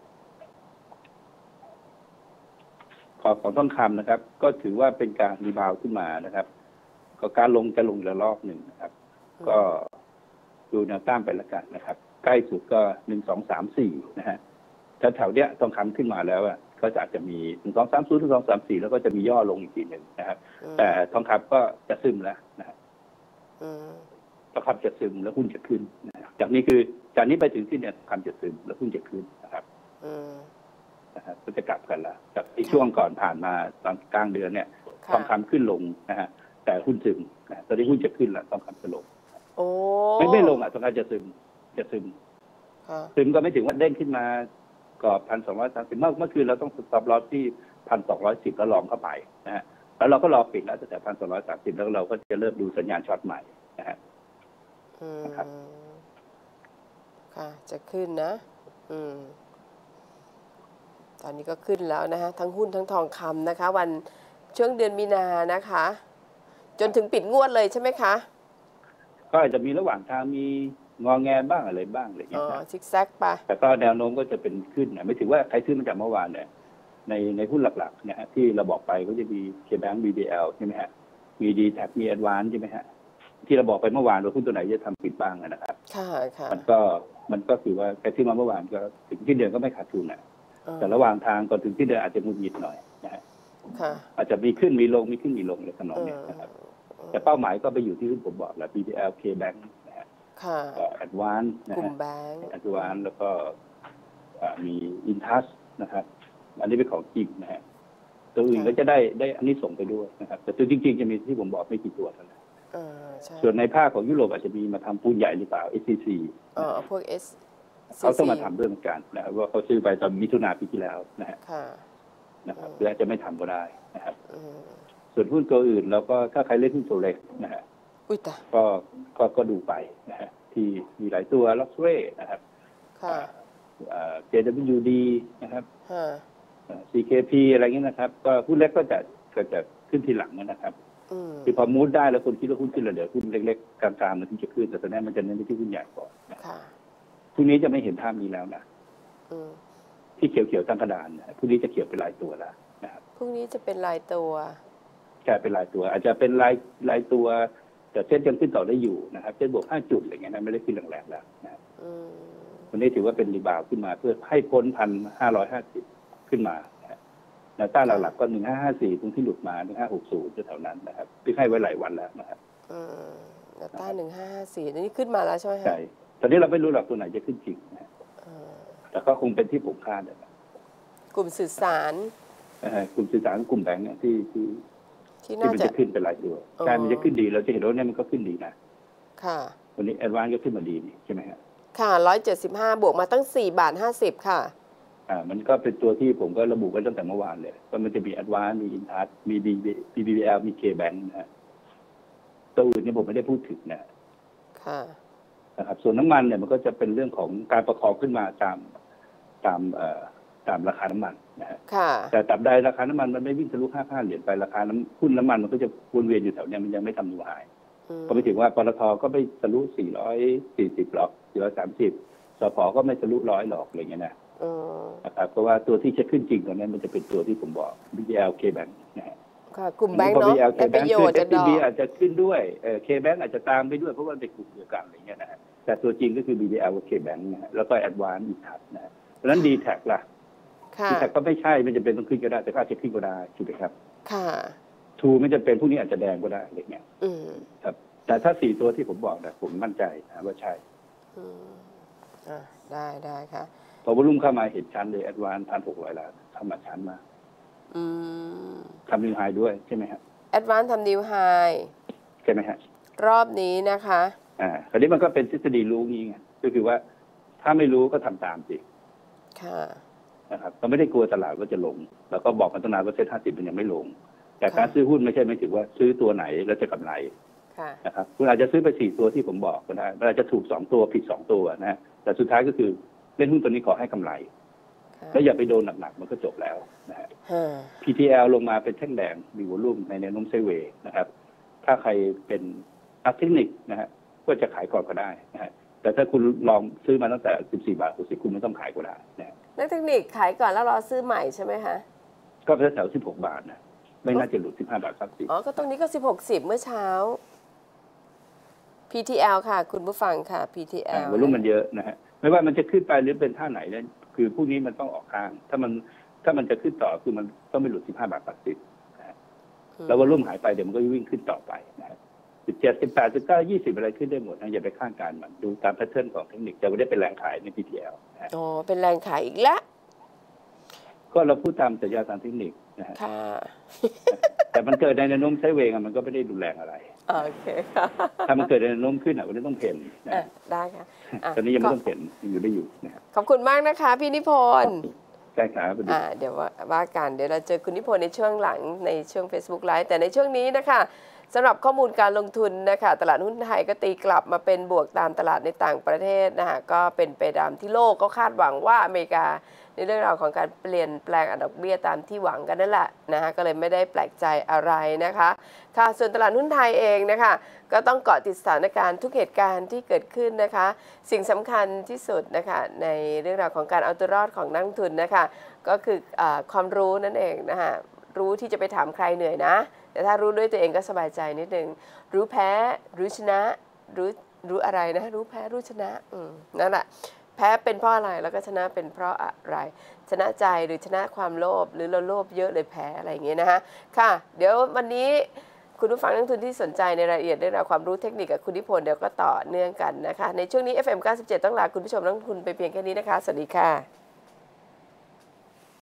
ขอของทองคำนะครับก็ถือว่าเป็นการรีบาวขึ้นมานะครับก็การลงจะลงอีกรอบหนึ่งนะครับก็ดูแนวต้านไปแล้วกันนะครับใกล้สุดก็หนึ่งสองสามสี่นะฮะแถวๆเนี้ยทองคำขึ้นมาแล้วอ่ะก็จะอาจจะมีหนึ่งสองสามศูนย์หนึ่งสองสามสี่แล้วก็จะมีย่อลงอีกทีหนึ่งนะครับแต่ทองคำก็จะซึมแล้วนะฮะทองคำจะซึมแล้วหุ้นจะขึ้นนะจากนี้คือจากนี้ไปถึงที่เนี่ยทองคำจะซึมแล้วหุ้นจะขึ้นนะครับนะครับก็จะกลับกันละจากที่ช่วงก่อนผ่านมาตอนกลางเดือนเนี่ยทองคำขึ้นลงนะฮะแต่หุ้นซึมนะตอนนี้หุ้นจะขึ้นแล้วต้องคำจะลงโอ้ไม่ไม่ลงอ่ะต้องการจะซึมจะซึมซึมก็ไม่ถึงว่าเด้งขึ้นมากรอบพันสองร้อยสามสิบเมื่อเมื่อคืนเราต้องสต็อปลอสที่พันสองร้อยสิบแล้วลองเข้าไปนะฮะแล้วเราก็รอปิดแล้วแต่พันสองร้อยสามสิบแล้วเราก็จะเริ่มดูสัญญาณช็อตใหม่นะฮะครับค่ะจะขึ้นนะอืมตอนนี้ก็ขึ้นแล้วนะคะทั้งหุ้นทั้งทองคำนะคะวันช่วงเดือนมีนานะคะจนถึงปิดงวดเลยใช่ไหมคะก็อาจจะมีระหว่างทางมีงอแงบ้างอะไรบ้างอะไรอย่างเงี้ยอ๋อซิกแซกไปแต่ก็แนวโน้มก็จะเป็นขึ้นนะไม่ถือว่าใครซื้อมาจากเมื่อวานเนี่ยในในหุ้นหลักๆเนี่ยที่เราบอกไปก็จะมี K-Bank บี ดี แอล ใช่ไหมฮะมี ดี แท็ก มี Advance ใช่ไหมฮะที่เราบอกไปเมื่อวานว่าหุ้นตัวไหนจะทำปิดบ้างนะครับค่ะค่ะมันก็มันก็คือว่าใครซื้อมาเมื่อวานก็ถึงที่เดือนก็ไม่ขาดทุนนะแต่ระหว่างทางก่อนถึงที่เดือนอาจจะมุดหยิดหน่อยนะฮะอาจจะมีขึ้นมีลงมีขึ้นมีลงในขนมเนี่ยนะครับแต่เป้าหมายก็ไปอยู่ที่ที่ผมบอกแหละ บี ดี แอล K-Bank นะฮะก็ Advance นะฮะ Advance แล้วก็มี Intas นะครับอันนี้เป็นของจริงนะฮะตัวอื่นก็จะได้ได้อันนี้ส่งไปด้วยนะครับแต่ตัวจริงๆจะมีที่ผมบอกไม่กี่ตัวเท่านั้นส่วนในภาคของยุโรปอาจจะมีมาทำปูนใหญ่หรือเปล่า เอส ซี ซีอ๋อพวก S เขาต้องมาทำเรื่องกันนะว่าเขาซื้อไปตอนมิถุนาปีที่แล้วนะฮะนะครับหรืออาจจะไม่ทำก็ได้นะครับส่วนหุ้นตัวอื่นเราก็ถ้าใครเล่นหุ้นตัวเล็กนะฮะก็ก็ก็ดูไปนะฮะที่มีหลายตัวล็อกเร่นะครับเจ ดับเบิลยู ดี นะครับ ซี เค พี อะไรเงี้ยนะครับก็หุ้นเล็กก็จะก็จะขึ้นทีหลังนะครับคือพอมูดได้แล้วคนคิดว่าหุ้นขึ้นแล้วเดี๋ยวหุ้นเล็กๆกลางๆมันถึงจะขึ้นแต่ตอนนี้มันจะเน้นไปที่หุ้นใหญ่ก่อนพรุ่งนี้จะไม่เห็นภาพนี้แล้วนะที่เขียวๆตั้งกระดานพรุ่งนี้จะเขียวเป็นลายตัวแล้วนะครับพรุ่งนี้จะเป็นลายตัวใช่เป็นลายตัวอาจจะเป็นลายลายตัวแต่เส้นยังขึ้นต่อได้อยู่นะครับเส้นบวกห้าจุดอะไรเงี้ยนะไม่ได้ขึ้นแรงๆแล้วนะครับวันนี้ถือว่าเป็นรีบาวขึ้นมาเพื่อให้พ้นพันห้าร้อยห้าสิบขึ้นมาแนวต้านหลักๆก็หนึ่งห้าห้าสี่ตรงที่หลุดมาหนึ่งห้าหกศูนย์แถวนั้นนะครับที่ให้ไว้หลายวันแล้วนะครับแนวต้านหนึ่งห้าห้าสี่นี่ขึ้นมาแล้วใช่ไหมใช่ตอนนี้เราไม่รู้หรอกตัวไหนจะขึ้นจริงนะแต่ก็คงเป็นที่ผมคาดนะกลุ่มสื่อสารกลุ่มสื่อสารกลุ่มแบงก์เนี่ยที่ที่ที่มันจะขึ้นเป็นรายตัวการมันจะขึ้นดีเราจะเห็นว่าเนี่ยมันก็ขึ้นดีนะค่ะวันนี้แอดวานซ์ก็ขึ้นมาดีนี่ใช่ไหมครับค่ะร้อยเจ็ดสิบห้าบวกมาตั้งสี่บาทห้าสิบค่ะอ่ามันก็เป็นตัวที่ผมก็ระบุไว้ตั้งแต่เมื่อวานเลยว่ามันจะมี Advance มี Intas มี บี บี แอล มี K-Bank นะฮะตัวอื่นเนี่ยผมไม่ได้พูดถึงนะค่ะนะครับส่วนน้ำมันเนี่ยมันก็จะเป็นเรื่องของการประคองขึ้นมาตามตามเอ่อตามราคาน้ำมันนะฮะแต่ตราบใดราคาน้ำมันมันไม่วิ่งทะลุห้าสิบห้าเหรียญไปราคาน้ำหุ้นน้ำมันมันก็จะวนเวียนอยู่แถวนี้มันยังไม่ทำนิวไฮก็ไม่ถึงว่าปตทก็ไม่ทะลุสี่ร้อยสี่สิบหรอกสี่ร้อยสามสิบสผก็ไม่ทะลุร้อยหรอกอะไรเงี้ยนะนะครับเพราราะว่าตัวที่จะขึ้นจริงตอนนี้มันจะเป็นตัวที่ผมบอก บี บี แอล K-Bank นะฮะค่ะกลุ่มแบงก์เนาะได้ประโยชน์จะดอกอาจจะขึ้นด้วยเอ่อ K-Bank อาจจะตามไปด้วยเพราะว่าเป็นกลุ่มเดียวกันอะไรเงี้ยนะฮะแต่ตัวจริงก็คือ บี บี แอล กับ K-Bank นะฮะแล้วก็ Advance อีกถัดนะฮะเพราะฉะนั้น ดี แท็ก ล่ะ ดี แท็ก ก็ไม่ใช่ไม่จำเป็นต้องขึ้นก็ได้แต่ก็อาจจะขึ้นก็ได้ถูกไหมครับค่ะทูไม่จำเป็นพวกนี้อาจจะแดงก็ได้อะไรเงี้ยอืมครับแต่ถ้าสี่ตัวที่ผมบอกนะผมมั่นใจนะว่าใช่อืมอ่าได้ได้ค่ะพอวอลุ่มเข้ามาเห็นชั้นเลยแอดวานซ์พันหกร้อยล้านทำมาชั้นมาอืมทำนิวไฮด้วยใช่ไหมครับแอดวานซ์ทำนิวไฮใช่ไหมฮะรอบนี้นะคะอ่าคราวนี้มันก็เป็นทฤษฎีรู้งี้ไงก็คือว่าถ้าไม่รู้ก็ทำตามสิค่ะนะครับเราไม่ได้กลัวตลาดว่าจะลงเราก็บอกกันตั้งนานว่าเซ็ตห้าสิบมันยังไม่ลงแต่การซื้อหุ้นไม่ใช่ไม่ถึงว่าซื้อตัวไหนแล้วจะกำไรนะครับคุณอาจจะซื้อไปสี่ตัวที่ผมบอกก็ได้มันอาจจะถูกสองตัวผิดสองตัวนะแต่สุดท้ายก็คือเล่นหุ้นตัวนี้ขอให้กำไรแล้วอย่าไปโดนหนักๆมันก็จบแล้วนะฮะ พี ที แอล ลงมาเป็นแท่งแดงมีวอลุ่มในแนวโน้มไซด์เวย์นะครับถ้าใครเป็นนักเทคนิคนะฮะก็จะขายก่อนก็ได้นะฮะแต่ถ้าคุณลองซื้อมาตั้งแต่สิบสี่บาทหกสิบคุณไม่ต้องขายก็ได้นะนักเทคนิคขายก่อนแล้วรอซื้อใหม่ใช่ไหมคะก็แถวสิบหกบาทนะไม่น่าจะหลุดสิบห้าบาทสักสิอ๋อก็ตรงนี้ก็สิบหกสิบเมื่อเช้า พี ที แอล ค่ะคุณผู้ฟังค่ะ พี ที แอลวอลุ่มมันเยอะนะฮะไม่ว่ามันจะขึ้นไปหรือเป็นท่าไหนเนี่ยคือพวกนี้มันต้องออกข้างถ้ามันถ้ามันจะขึ้นต่อคือมันต้องไม่หลุดสิบห้าบาทแปดสิบนะแล้ววอลุ่มหายไปเดี๋ยวมันก็วิ่งขึ้นต่อไปนะสิบเจ็ดสิบแปดสิบเก้ายี่สิบอะไรขึ้นได้หมดนะอย่าไปข้างการมันดูตามแพทเทิร์นของเทคนิคจะไม่ได้เป็นแรงขายใน พี ที แอลอ๋อเป็นแรงขายอีกแล้วก็เราพูดตามสัญญาทางเทคนิคนะฮะค่ะตแต่มันเกิดในแนวโน้มไซด์เวย์มันก็ไม่ได้รุนแรงอะไรโอเคค่ะถ้ามันเกิดในแนวโน้มขึ้นอ่ะมันต้องเพ่นได้ค่ะตอนนี้ยังไม่ต้องเพ่นอยู่ได้อยู่นะครับขอบคุณมากนะคะพี่นิพนธ์ใช่ครับเดี๋ยวว่ากันเดี๋ยวเราเจอคุณนิพนธ์ในช่วงหลังในช่วง Facebook Live แต่ในช่วงนี้นะคะสำหรับข้อมูลการลงทุนนะคะตลาดหุ้นไทยก็ตีกลับมาเป็นบวกตามตลาดในต่างประเทศนะคะก็เป็นไปตามที่โลกก็คาดหวังว่าอเมริกาในเรื่องราวของการเปลี่ยนแปลงอัตราดอกเบี้ยตามที่หวังกันนั่นแหละนะคะก็เลยไม่ได้แปลกใจอะไรนะคะค่ะส่วนตลาดหุ้นไทยเองนะคะก็ต้องเกาะติดสถานการณ์ทุกเหตุการณ์ที่เกิดขึ้นนะคะสิ่งสำคัญที่สุดนะคะในเรื่องราวของการเอาตัวรอดของนักลงทุนนะคะก็คือความรู้นั่นเองนะคะรู้ที่จะไปถามใครเหนื่อยนะแต่ถ้ารู้ด้วยตัวเองก็สบายใจนิดนึงรู้แพ้รู้ชนะรู้รู้อะไรนะรู้แพ้รู้ชนะอืมนั่นแหละแพ้เป็นเพราะอะไรแล้วก็ชนะเป็นเพราะอะไรชนะใจหรือชนะความโลภหรือเราโลภเยอะเลยแพ้อะไรอย่างเงี้ยนะคะค่ะเดี๋ยววันนี้คุณผู้ฟังนักลงทุนที่สนใจในรายละเอียดเรื่องราวความรู้เทคนิคกับคุณนิพนธ์เดี๋ยวก็ต่อเนื่องกันนะคะในช่วงนี้ เอฟ เอ็ม เก้าสิบเจ็ดต้องลาคุณผู้ชมนักลงทุนไปเพียงแค่นี้นะคะสวัสดีค่ะ